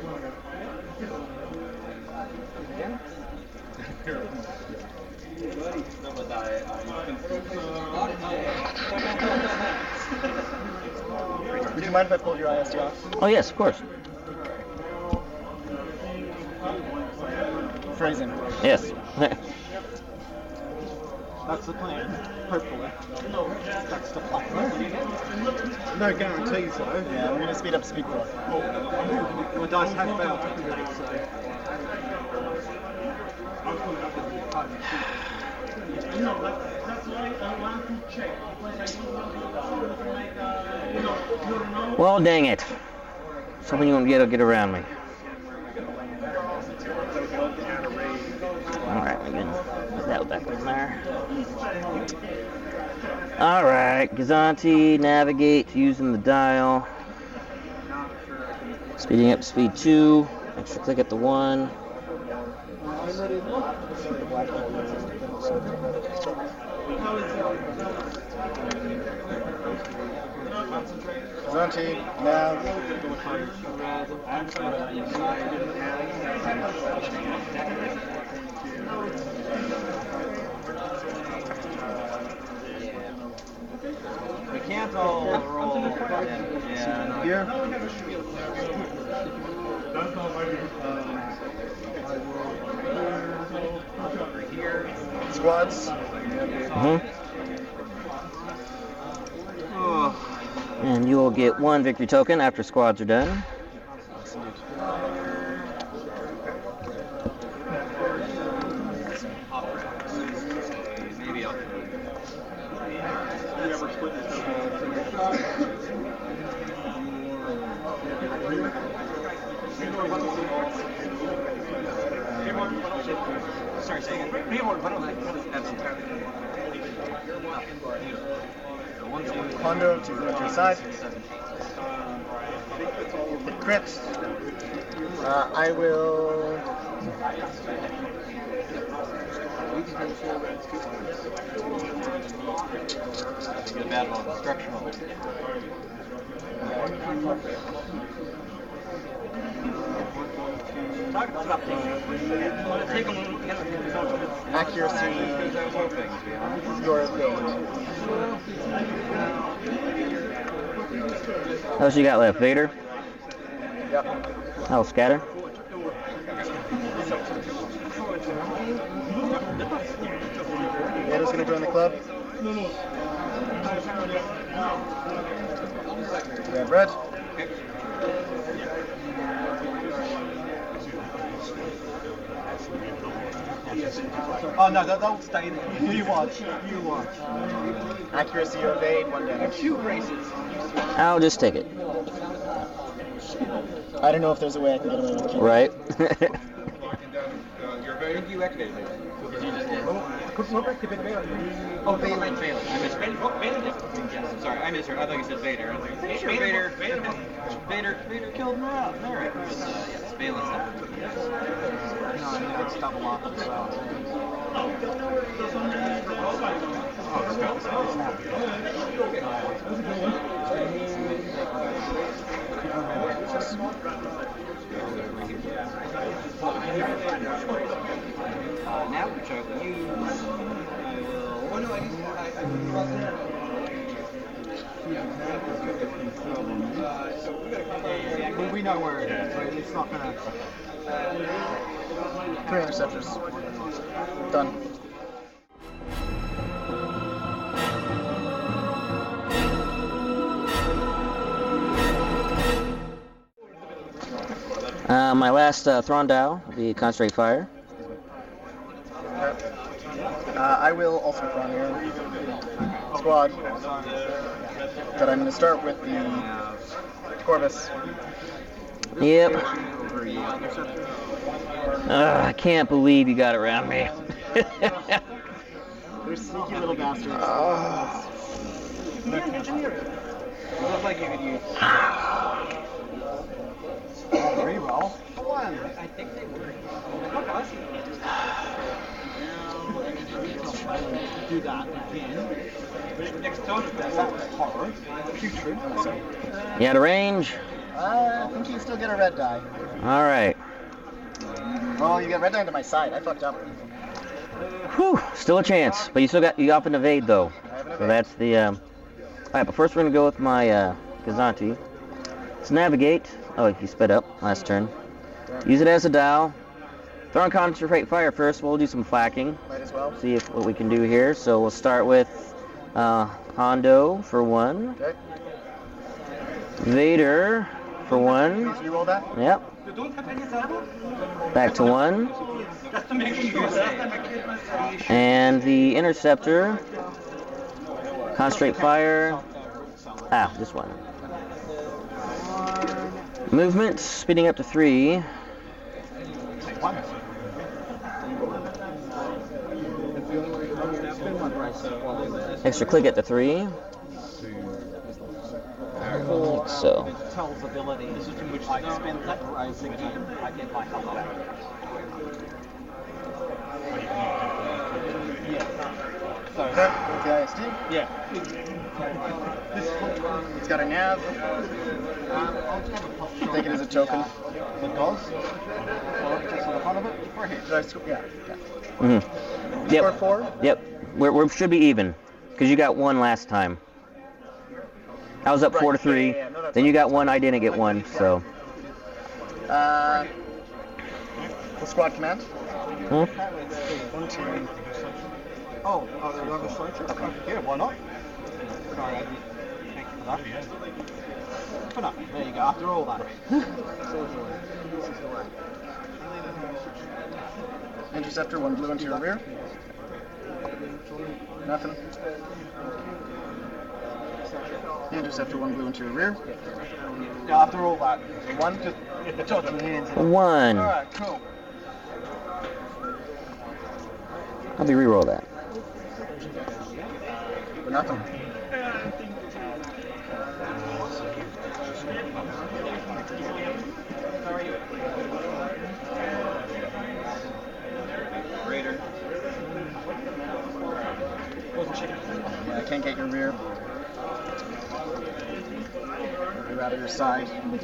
Would you mind if I pulled your I S D off? Oh yes, of course. Phrasing. Yes. That's the plan, hopefully. That's the plan. No guarantees though. Yeah, we're going to speed up speed growth. My dice have failed to so. Well, dang it. Something you won't be able to get around me. Alright, we can put that back in there. Alright, Gazanti, navigate using the dial. Speeding up to speed two. Extra click at the one. Zanti, nav. We can't all roll. Yeah. Here. Squads. Mm-hmm. Oh. And you will get one victory token after squads are done. Maybe I'll. Sorry, say again. That's entirely. Hondo to the to your side. Hit crit. Uh, I will Get a bad one, instructional. Accuracy. Your evade. How much you got left? Vader? Yep. Oh, scatter. Vader's gonna join the club. Red, red. Oh no, don't, don't stay there. You watch. You watch. Accuracy, you evade, one damage. Shoot races. I'll just take it. I don't know if there's a way I can get away with killing. Right. You activated it. Oh, they went Vader. I misread. Oh, Vader did. Yes, sorry, I misheard. I thought you said Vader. I was like, sure, Vader. Vader. Vader. Vader killed Merrick. Merrick. But uh, yes, Valence. No, I mean, it's double lock as well. Uh, now, which I will use, I will. Oh no, I need. Yeah, we, we know where it is, right? It's not gonna. Three interceptors. Done. Uh, my last uh, Thrawn Dow, the Concentrate Fire. Okay. Uh, I will also run here. Squad. But I'm going to start with the Corvus. Yep. Ugh, I can't believe you got around me. They're sneaky little bastards. Oh. It looks like you could use. Reroll. One. I think they were. Do that again. Next time. That's horror. Putrid. You had a range? Uh, I think you can still get a red die. All right. Well, you get red die to my side. I fucked up. Whew, still a chance, but you still got you up an evade though. I have an So evade. that's the. Um... All right, but first we're gonna go with my uh, Gazanti. Let's navigate. Oh, he sped up last turn. Use it as a Dow. Throw on Concentrate Fire first. We'll do some flacking. Might as well. See if what we can do here. So we'll start with uh, Hondo for one. Okay. Vader for one. Please reroll that. Yep. You don't have any saddle? Back to one. Just to make sure. And the Interceptor. Concentrate Fire. Ah, this one. Movement, speeding up to three. Extra click at the three. Like so. Tells ability. This is in which I spend that rising and I get my health back. Yeah. So, Okay. The I S D. yeah. It's got a nav. Take it as a token. The does. Or just for the fun of it, we're here. Did I sc- yeah. yeah. Mm-hmm. Score Yep. four. Yep. We're, we should be even, because you got one last time. I was up Right, four to yeah, three. yeah, yeah. No, that's Then you fine. got one. I didn't get one. So. Uh, the squad command. Hmm? One, two. Oh, oh, they're on the slicer? Okay, yeah, why not? Sorry, I didn't thank you for that. But no, there you go, after all that. Interceptor, one blue into your rear. Nothing. Interceptor, one blue into your rear. Yeah, after all that. One. Just touching hands. One. Alright, cool. How do you reroll that? Nothing. Raider. can't get your rear. You're out of your side.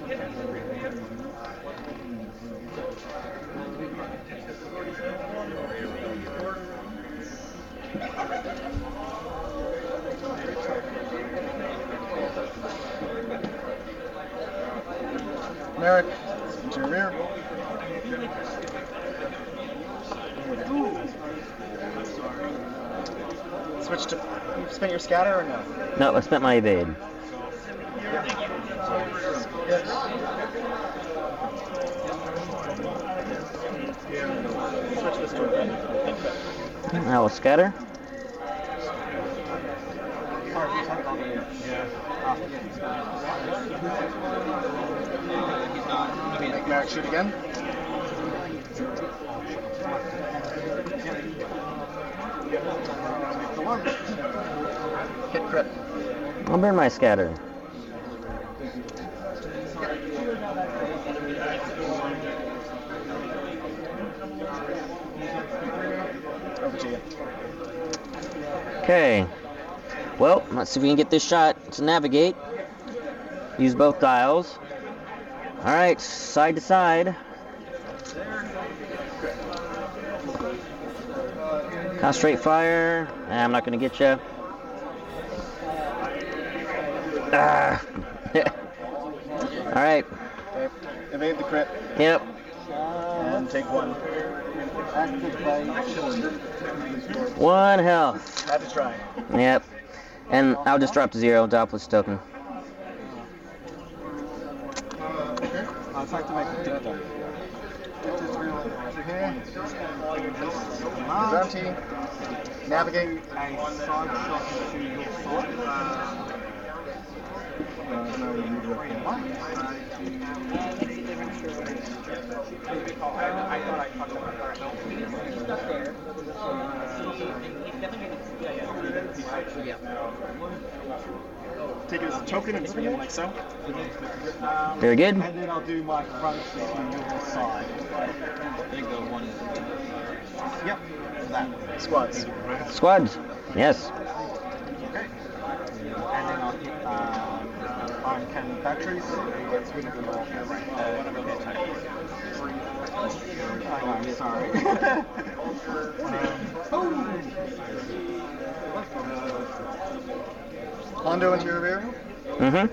Merrick, into your rear. Switch to. You spent your scatter or no? No, I spent my evade. Switch this to evade. I will scatter. Make Merrick shoot again. Hit crit. I'll burn my scatter. Over to you. Okay. Well, let's see if we can get this shot to navigate. Use both dials. Alright, side to side. Concentrate fire. Nah, I'm not going to get you. Ah. Alright. Okay. Evade the crit. Yep. And take one. One health. Had to try. Yep. And I'll just drop to zero. Doppler's token. I'll try to make it together. Arm T. Navigate. Take it as a token and spin it like so. Very good. And then I'll do my front to your side. I think the one is. Yep. That. Squads. Squads. Yes. Okay. And then I'll hit uh, iron cannon batteries. Let's win them all. Oh, I'm sorry. Hondo into your rear. Mm-hmm.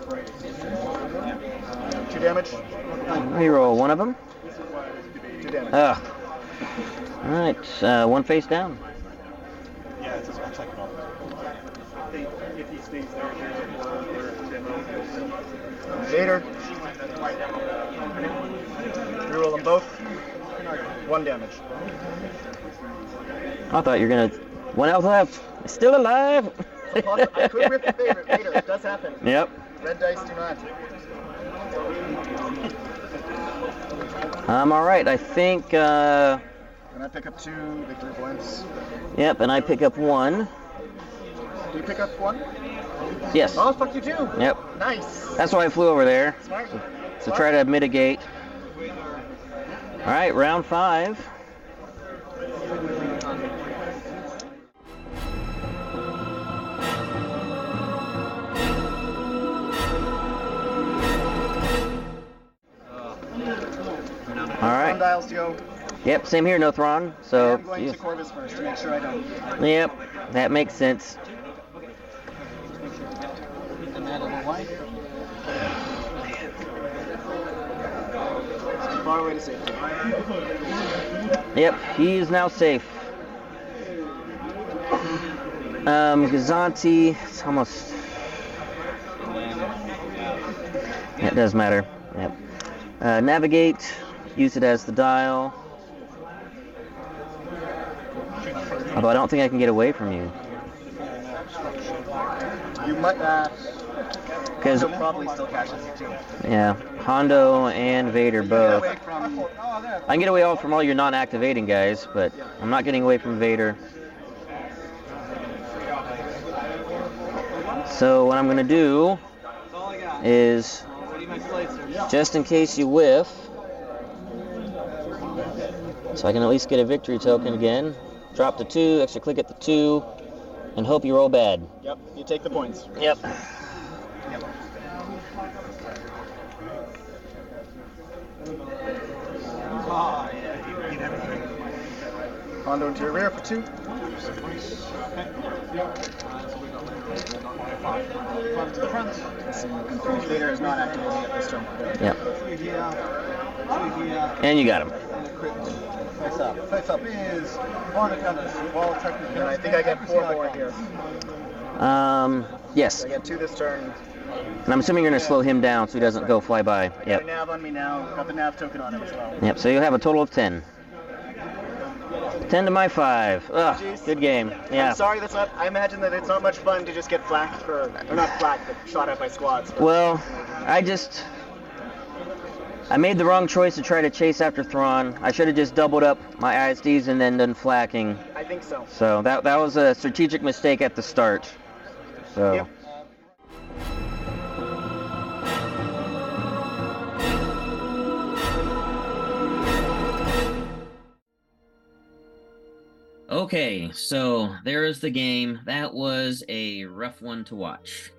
Two damage. Reroll one of them. Two damage. Ugh. Alright, uh, one face down. Yeah, it's just one second off. If he stays there, Tater. Reroll them both. One damage. I thought you were gonna. One health left. Still alive. I could whip the favorite. Tater. It does happen. Yep. Red dice do not. I'm alright. I think. Uh, And I pick up two victory points. yep, and I pick up one. Do you pick up one? Yes. Oh, fuck you too. Yep. Nice. That's why I flew over there. Smart. So try to mitigate. Alright, round five. Alright. Dials to go. Yep, same here, no Thrawn. So. I'm going to Corvus first to make sure I don't. Yep, that makes sense. Far away to safety. Yep, he is now safe. Um, Gazanti, it's almost. Yeah, it does matter. Yep. Uh, navigate, use it as the dial. Although I don't think I can get away from you. You might. Uh, Because He'll probably still catches you too. yeah, Hondo and Vader both. Away from, I can get away all from all your non-activating guys, but I'm not getting away from Vader. So what I'm gonna do is, just in case you whiff, so I can at least get a victory token again. Drop the two, extra click at the two, and hope you roll bad. Yep, you take the points. Yep. Yep. Ah, yeah, you get everything. Hondo into your rear for two. Front to the front. Confused leader is not activating at this turn. Yep. Three here. Two here. And you got him. And a crit. Face up. Face up is one of colors. While technically. And I think I get four more here. Um, yes. I get two this turn. And I'm assuming you're going to slow him down so he doesn't go fly by. I got Yep. a nav on me now. Got the nav token on him as well. Yep, so you have a total of ten. ten to my five. Ugh, Jeez. good game. Yeah. I'm sorry that's not, I imagine that it's not much fun to just get flacked for, or not flacked, but shot at by squads. For, Well, I just... I made the wrong choice to try to chase after Thrawn. I should have just doubled up my I S Ds and then done flacking. I think so. So that that was a strategic mistake at the start. So... Yep. Okay, so there is the game. That was a rough one to watch.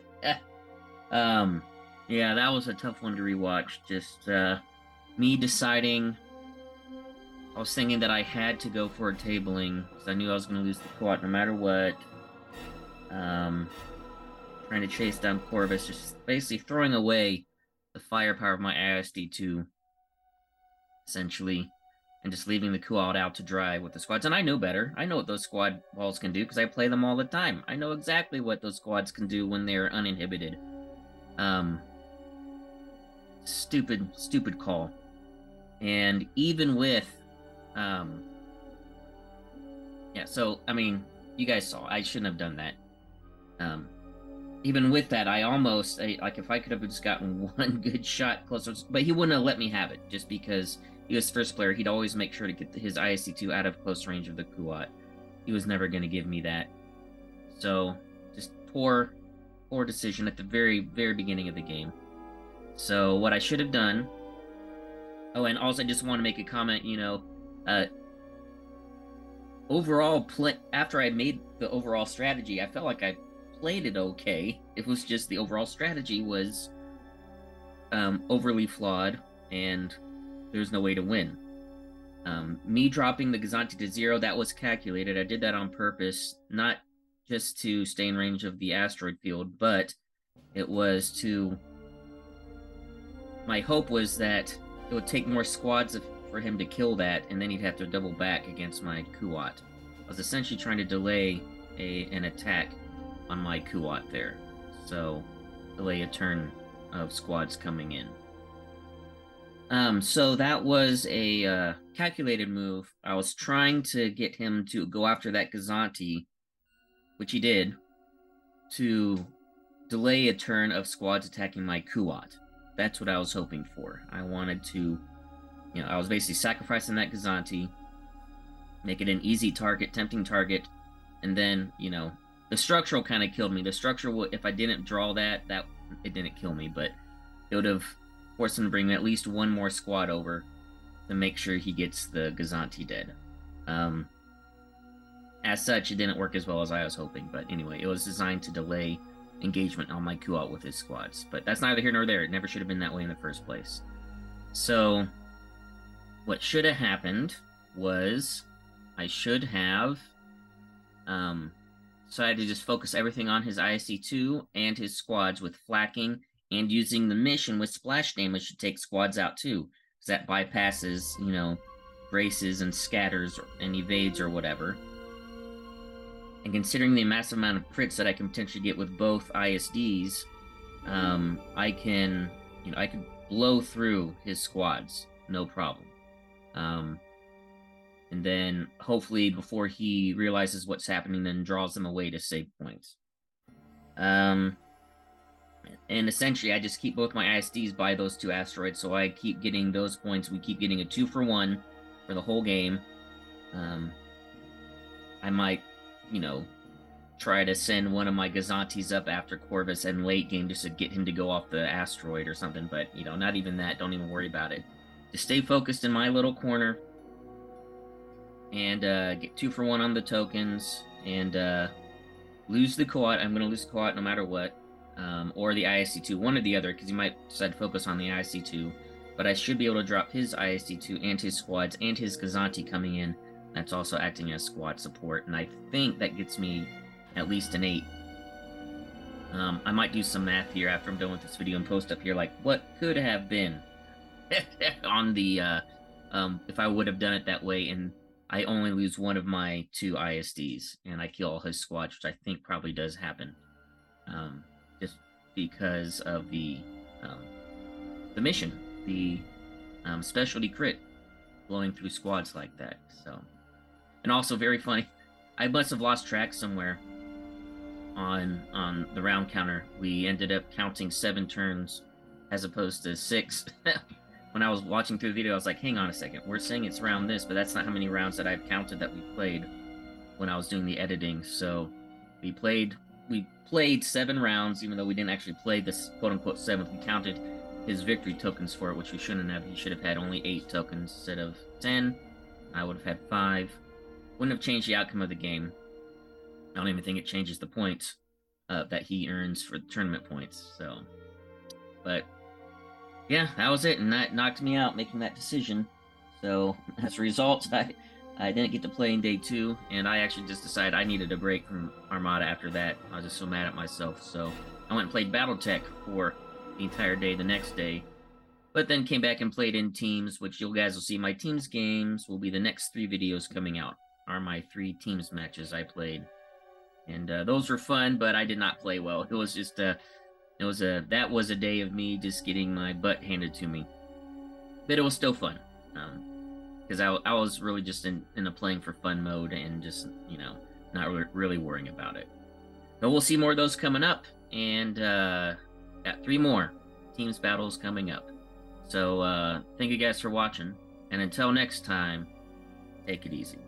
um, yeah, that was a tough one to rewatch. Just uh, me deciding. I was thinking that I had to go for a tabling because I knew I was going to lose the quad no matter what. Um, trying to chase down Corvus, just basically throwing away the firepower of my I S D two, essentially. And just leaving the Kuat out to dry with the squads. And I know better. I know what those squad walls can do because I play them all the time. I know exactly what those squads can do when they're uninhibited. Um, stupid, stupid call. And even with, um, yeah, so, I mean, you guys saw, I shouldn't have done that. Um, even with that, I almost, I, like, if I could have just gotten one good shot closer, but he wouldn't have let me have it just because he was first player. He'd always make sure to get his I S C two out of close range of the Kuat. He was never going to give me that. So, just poor, poor decision at the very, very beginning of the game. So, what I should have done... Oh, and also I just want to make a comment, you know, uh, overall, play, after I made the overall strategy, I felt like I played it okay. It was just the overall strategy was um, overly flawed, and there's no way to win. Um, me dropping the Gazanti to zero, that was calculated. I did that on purpose, not just to stay in range of the asteroid field, but it was to... My hope was that it would take more squads of, for him to kill that, and then he'd have to double back against my Kuat. I was essentially trying to delay a an attack on my Kuat there. So, delay a turn of squads coming in. Um, so that was a uh, calculated move. I was trying to get him to go after that Gazanti, which he did, to delay a turn of squads attacking my Kuat. That's what I was hoping for. I wanted to, you know, I was basically sacrificing that Gazanti, make it an easy target, tempting target, and then, you know, the structural kind of killed me. The structural, if I didn't draw that, that it didn't kill me, but it would have forced him to bring at least one more squad over to make sure he gets the Gazanti dead. Um, as such, it didn't work as well as I was hoping, but anyway, it was designed to delay engagement on my Kuat with his squads. But that's neither here nor there. It never should have been that way in the first place. So, what should have happened was I should have um, decided to just focus everything on his I S C two and his squads with flacking and using the mission with splash damage to take squads out too, because that bypasses, you know, braces and scatters and evades or whatever. And considering the massive amount of crits that I can potentially get with both I S Ds, um, I can, you know, I can blow through his squads, no problem. Um, and then hopefully before he realizes what's happening, then draws them away to save points. Um, and essentially, I just keep both my I S Ds by those two asteroids, so I keep getting those points. We keep getting a two for one for the whole game. Um, I might, you know, try to send one of my Gazantis up after Corvus in late game just to get him to go off the asteroid or something, but, you know, not even that. Don't even worry about it. Just stay focused in my little corner and uh, get two for one on the tokens and uh, lose the quad. I'm going to lose the quad no matter what, um, or the I S C two, one or the other, because he might decide to focus on the I S C two. But I should be able to drop his I S C two and his squads and his Gazanti coming in. That's also acting as squad support, and I think that gets me at least an eight. Um, I might do some math here after I'm done with this video and post up here, like, what could have been on the, uh, um, if I would have done it that way, and I only lose one of my two I S Ds, and I kill all his squads, which I think probably does happen, um, just because of the, um, the mission, the um, specialty crit, blowing through squads like that, so. And also, very funny, I must have lost track somewhere on on the round counter. We ended up counting seven turns as opposed to six. When I was watching through the video, I was like, hang on a second, we're saying it's round this, but that's not how many rounds that I've counted that we played when I was doing the editing. So we played we played seven rounds, even though we didn't actually play this quote-unquote seventh. We counted his victory tokens for it, which we shouldn't have. He should have had only eight tokens instead of ten. I would have had five. Wouldn't have changed the outcome of the game. I don't even think it changes the points uh, that he earns for the tournament points. So, but yeah, that was it, and that knocked me out making that decision. So as a result, I I didn't get to play in day two, and I actually just decided I needed a break from Armada after that. I was just so mad at myself. So I went and played BattleTech for the entire day the next day, but then came back and played in teams, which you guys will see. My teams games will be the next three videos coming out. Are my three teams matches I played. And uh, those were fun, but I did not play well. It was just a, it was a, that was a day of me just getting my butt handed to me. But it was still fun, um, because I, I was really just in, in a playing for fun mode and just, you know, not really, really worrying about it. But we'll see more of those coming up, and uh, got three more teams battles coming up. So uh, thank you guys for watching, and until next time, take it easy.